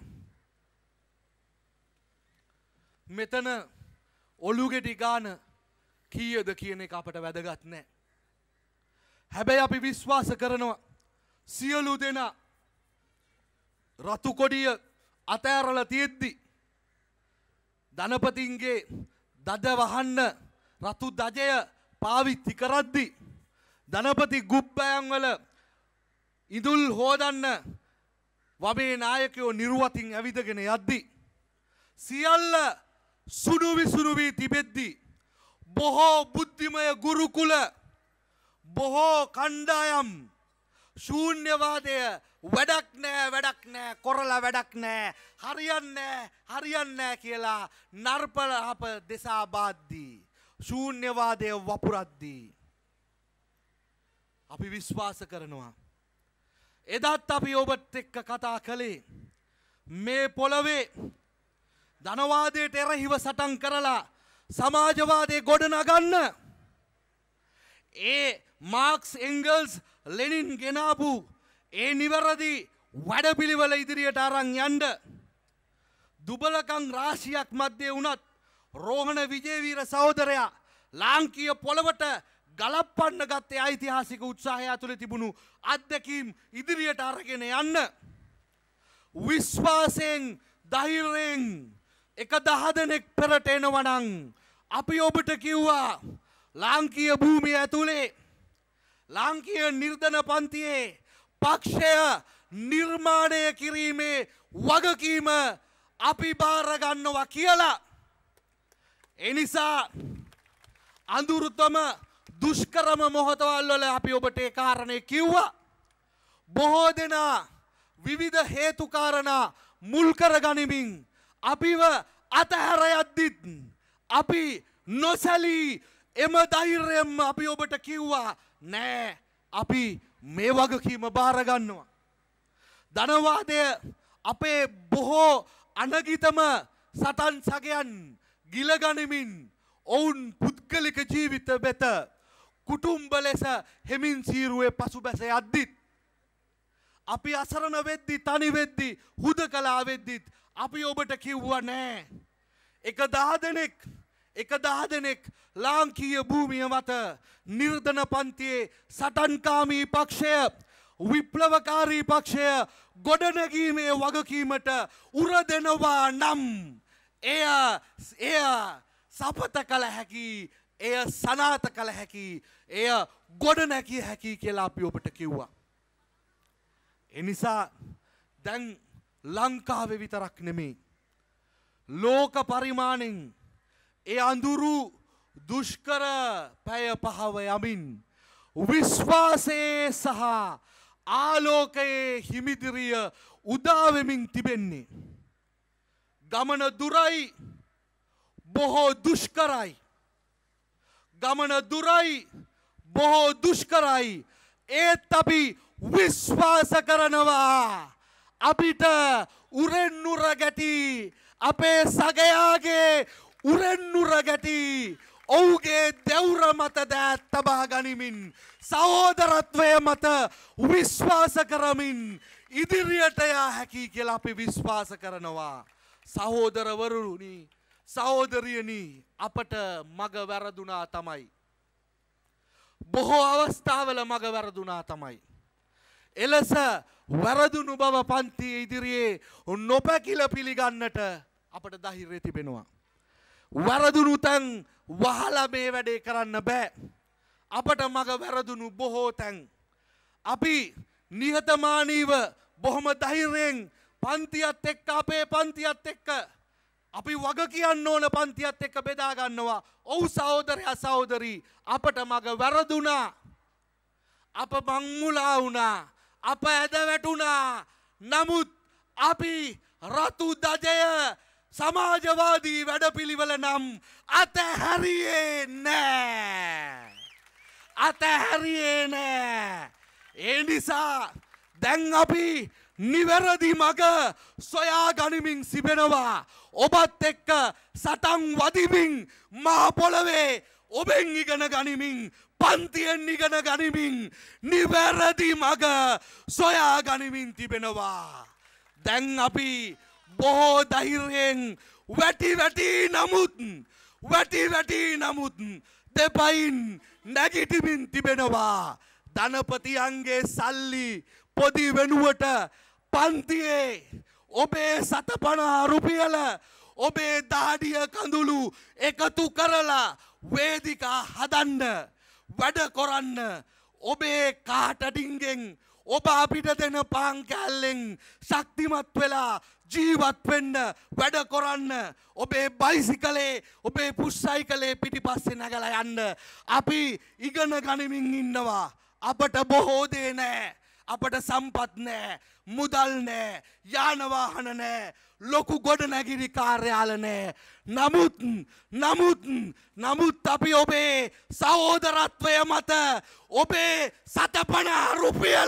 [SPEAKER 3] මෙතන ඔලුගෙඩි ගාන කීයද කියන එක අපට වැදගත් නැහැ. හැබැයි අපි විශ්වාස කරනවා සියලු දෙනා රතු කොඩිය අතෑරලා තියෙද්දි ධනපතින්ගේ දඩ වහන්න රතු දජය පාවිච්චි කරද්දි ධනපති ගුබ්බයන් වල ඉදුල් හොදන්න වමේ නායකයෝ නිර්වතින් ඇවිදගෙන යද්දි සියල්ල සුණු විසුණු වී තිබෙද්දි බොහෝ බුද්ධිමය ගුරුකුල බොහෝ කණ්ඩායම් ශූන්‍යවාදය වැඩක් නෑ වැඩක් නෑ කොරලා වැඩක් නෑ හරියන්නේ හරියන්නේ නෑ කියලා නර්පල අප දෙසා බාද්දී ශූන්‍යවාදය වපුරද්දී අපි විශ්වාස කරනවා එදත් අපි ඔබත් එක්ක කතා කළේ මේ පොළවේ ධනවාදයට එරෙහිව සටන් කරලා සමාජවාදය ගොඩනගන්න ඒ මාක්ස් එංගල්ස් ලෙනින් ගෙනාපු ඒ නිවැරදි වැඩපිළිවෙල ඉදිරියට අරන් යන්න දුබලකම් රාශියක් මැද්දේ වුණත් රෝහණ විජේවීර සහෝදරයා ලාංකීය පොළවට ගලප්පන්න ගත්තේ ඓතිහාසික උත්සාහය ඇතුළේ තිබුණු අත්දැකීම් ඉදිරියට අරගෙන යන්න විශ්වාසයෙන් ධෛර්යයෙන් එක දහ දෙනෙක් පෙරට එනවා නම් අපි ඔබට කිව්වා ලාංකීය භූමිය ඇතුලේ ලාංකීය නිර්ධන පන්තියේ පක්ෂය නිර්මාණය කිරීමේ වගකීම අපි බාර ගන්නවා කියලා. එනිසා අඳුරුතම දුෂ්කරම මොහොතවල් වල අපි ඔබට ඒ කාරණේ කිව්වා. බොහෝ දෙනා විවිධ හේතු කාරණා මුල් කරගනිමින් අපිව අතහැර යද්දිත් අපි නොසැලී එම ධෛර්යයෙන්ම අපි ඔබට කිව්වා නෑ අපි මේ වගකීම බාර ගන්නවා. ධනවාදය අපේ බොහෝ අනගිතම සටන් සගයන් ගිලගනිමින් ඔවුන් පුද්ගලික ජීවිත වෙත කුටුම්බ ලෙස හෙමින් සීරුවේ පසුබැස යද්දිත් අපි අසරණ වෙද්දි තනි වෙද්දි හුදකලා වෙද්දිත් අපි ඔබට කිව්වා නෑ එක දහ දෙනෙක් එක දහ දෙනෙක් ලාංකීය භූමිය මත නිර්ධන පන්තියේ සටන්කාමී පක්ෂය විප්ලවකාරී පක්ෂය ගොඩනැගීමේ වගකීමට උර දෙනවා නම් එය එය සපත කළ හැකි එය සනාත කළ හැකි එය ගොඩනැගිය හැකි කියලා අපි ඔබට කිව්වා. එනිසා දැන් ලංකාවේ විතරක් නෙමෙයි ලෝක පරිමාණෙන් ඒ අඳුරු දුෂ්කර පැය පහව යමින් විශ්වාසයේ සහ ආලෝකයේ හිමිදිරිය උදා වෙමින් තිබෙන්නේ. ගමන දුරයි බොහෝ දුෂ්කරයි. ගමන දුරයි බොහෝ දුෂ්කරයි. ඒත් අපි විශ්වාස කරනවා අපිට උරෙන් නුර ගැටි අපේ සගයාගේ උරෙන් නුර ගැටි ඔහුගේ දෙවුර මත දෑත් තබා ගනිමින් සහෝදරත්වය මත විශ්වාස කරමින් ඉදිරියට යා හැකි කියලා අපි විශ්වාස කරනවා. සහෝදරවරුනි සහෝදරියනි අපට මග වැරදුනා තමයි. බොහෝ අවස්ථාවල මග වැරදුනා තමයි. එලෙස වැරදුණු බව පන්තියේ ඉදිරියේ නොපැකිල පිළිගන්නට අපට ධෛර්යය තිබෙනවා. වැරදුණු තැන් වහලා මේ වැඩේ කරන්න බෑ. අපට මග වැරදුණු බොහෝ තැන් අපි නිහතමානීව බොහොම ධෛර්යයෙන් පන්තියත් එක්ක අපේ පන්තියත් එක්ක අපි වග කියන්න ඕන පන්තියත් එක්ක බෙදා ගන්නවා. ඔව් සහෝදරයා සහෝදරී අපට මග වැරදුනා. අප මංමුලා වුණා. අප ඇද වැටුණා. නමුත් අපි රතු දජය සමාජවාදී වැඩපිළිවෙල නම් අතහැරියේ නෑ. අතහැරියේ නෑ. ඒ නිසා දැන් අපි නිවැරදි මග සොයා ගනිමින් සිබෙනවා. ඔබත් එක්ක සටන් වදිමින් මහ පොළවේ ඔබෙන් ඉගෙන ගනිමින් පන්තියෙන් ඉගෙන ගනිමින් නිවැරදි මග සොයා ගනිමින් තිබෙනවා. දැන් අපි බොහෝ ධෛර්යයෙන් වැටි වැටි නමුත් වැටි වැටි නමුත් දෙපයින් නැගිටිමින් තිබෙනවා. ධනපතියන්ගේ සල්ලි පොදි වෙනුවට පන්තියේ ඔබේ සතපනා රුපියල ඔබේ දාඩිය කඳුළු එකතු කරලා වේදිකා හදන්න වැඩ කොරන්න ඔබේ කාටඩින්ගෙන් ඔබ අපිට දෙන පාන් කෑල්ලෙන් ශක්තිමත් වෙලා ජීවත් වෙන්න වැඩ කොරන්න ඔබේ බයිසිකලේ ඔබේ පුස්සයිකලේ පිටිපස්සේ නැගලා යන්න අපි ඉගෙන ගනිමින් ඉන්නවා. අපට බොහෝ දේ නැහැ. අපට සම්පත් නැහැ. මුදල් නැහැ. යාන වාහන නැහැ. ලොකු ගොඩනැගිලි කාර්යාල නැහැ. නමුත් නමුත් නමුත් අපි ඔබේ සහෝදරත්වය මත ඔබේ සතපන රුපියල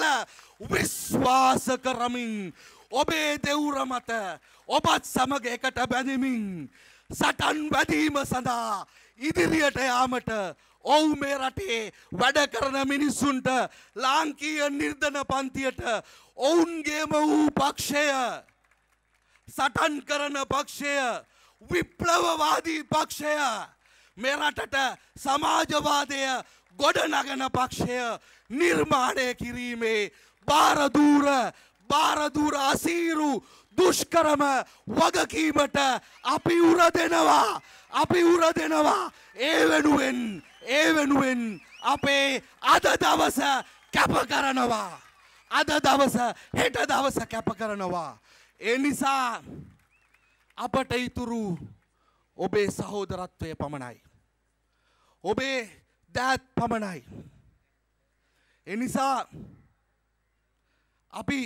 [SPEAKER 3] විශ්වාස කරමින් ඔබේ දෙවුර මත ඔබත් සමග එකට බැඳෙමින් සටන් වැදීම සඳහා ඉදිරියට යාමට ඔව් මේ රටේ වැඩ කරන මිනිස්සුන්ට ලාංකීය නිර්ධන පන්තියට ඔවුන්ගේම වූ පක්ෂය සටන් කරන පක්ෂය විප්ලවවාදී පක්ෂය මේ රටට සමාජවාදය ගොඩනගන පක්ෂය නිර්මාණය කිරීමේ බාරදූර බාරදූර අසීරු දුෂ්කරම වගකීමට අපි උර දෙනවා අපි උර දෙනවා ඒ වෙනුවෙන් ඒ වෙනුවෙන් අපේ අද දවස කැප කරනවා. අද දවස හෙට දවස කැප කරනවා. ඒ නිසා අපට ඉතුරු ඔබේ සහෝදරත්වය පමණයි. ඔබේ දෑත් පමණයි. එනිසා අපි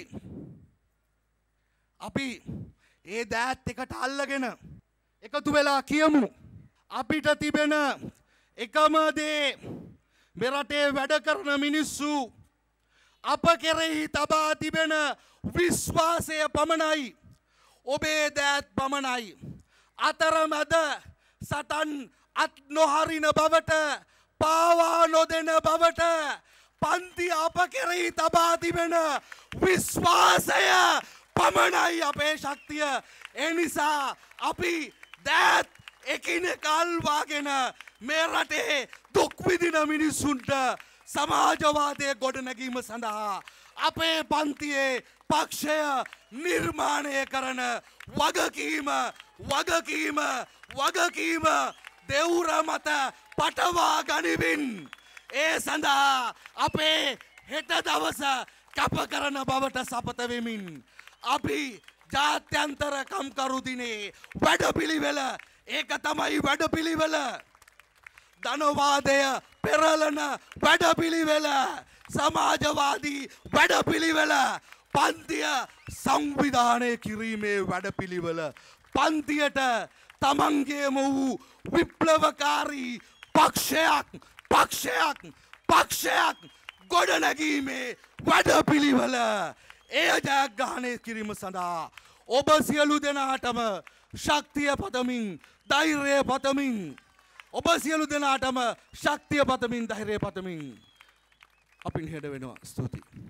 [SPEAKER 3] අපි ඒ දෑත් එකට අල්ලගෙන එකතු වෙලා කියමු. අපිට තිබෙන එකම දේ මෙරටේ වැඩ කරන මිනිස්සු අප කෙරෙහි තබා තිබෙන විශ්වාසය පමණයි. ඔබේ දෑත් පමණයි. අතරමැද සටන් අත් නොහරින බවට පාවා නොදෙන බවට පන්ති අප කෙරෙහි තබා තිබෙන විශ්වාසය පමණයි අපේ ශක්තිය. ඒ නිසා අපි දෑත් එකිනෙකල්වාගෙන මේ රටේ දුක් විඳින මිනිස්සුන්ට සමාජවාදය ගොඩනැගීම සඳහා අපේ පන්තියේ පක්ෂය නිර්මාණය කරන වගකීම වගකීම වගකීම දෙවුර මත පටවා ගනිමින් ඒ සඳහා අපේ හෙට දවස කැප කරන බවට සපත වෙමින් අපි ජාත්‍යන්තර කම්කරු දිනේ වැඩපිළිවෙල ඒක තමයි වැඩපිළිවෙල. ධනවාදය පෙරලන වැඩපිළිවෙල සමාජවාදී වැඩපිළිවෙල පන්තිය සංවිධානය කිරීමේ වැඩපිළිවෙල පන්තියට තමන්ගේම වූ විප්ලවකාරී පක්ෂයක් පක්ෂයක් පක්ෂයක් ගොඩනැගීමේ වැඩපිළිවෙල එය ජයග්‍රහණය කිරීම සඳහා ඔබ සියලු දෙනාටම ශක්තිය පතමින් ධෛර්යය පතමින් ඔබ සියලු දෙනාටම ශක්තිය පතමින් ධෛර්යය පතමින් අපි නිහඬ වෙනවා. ස්තුතියි.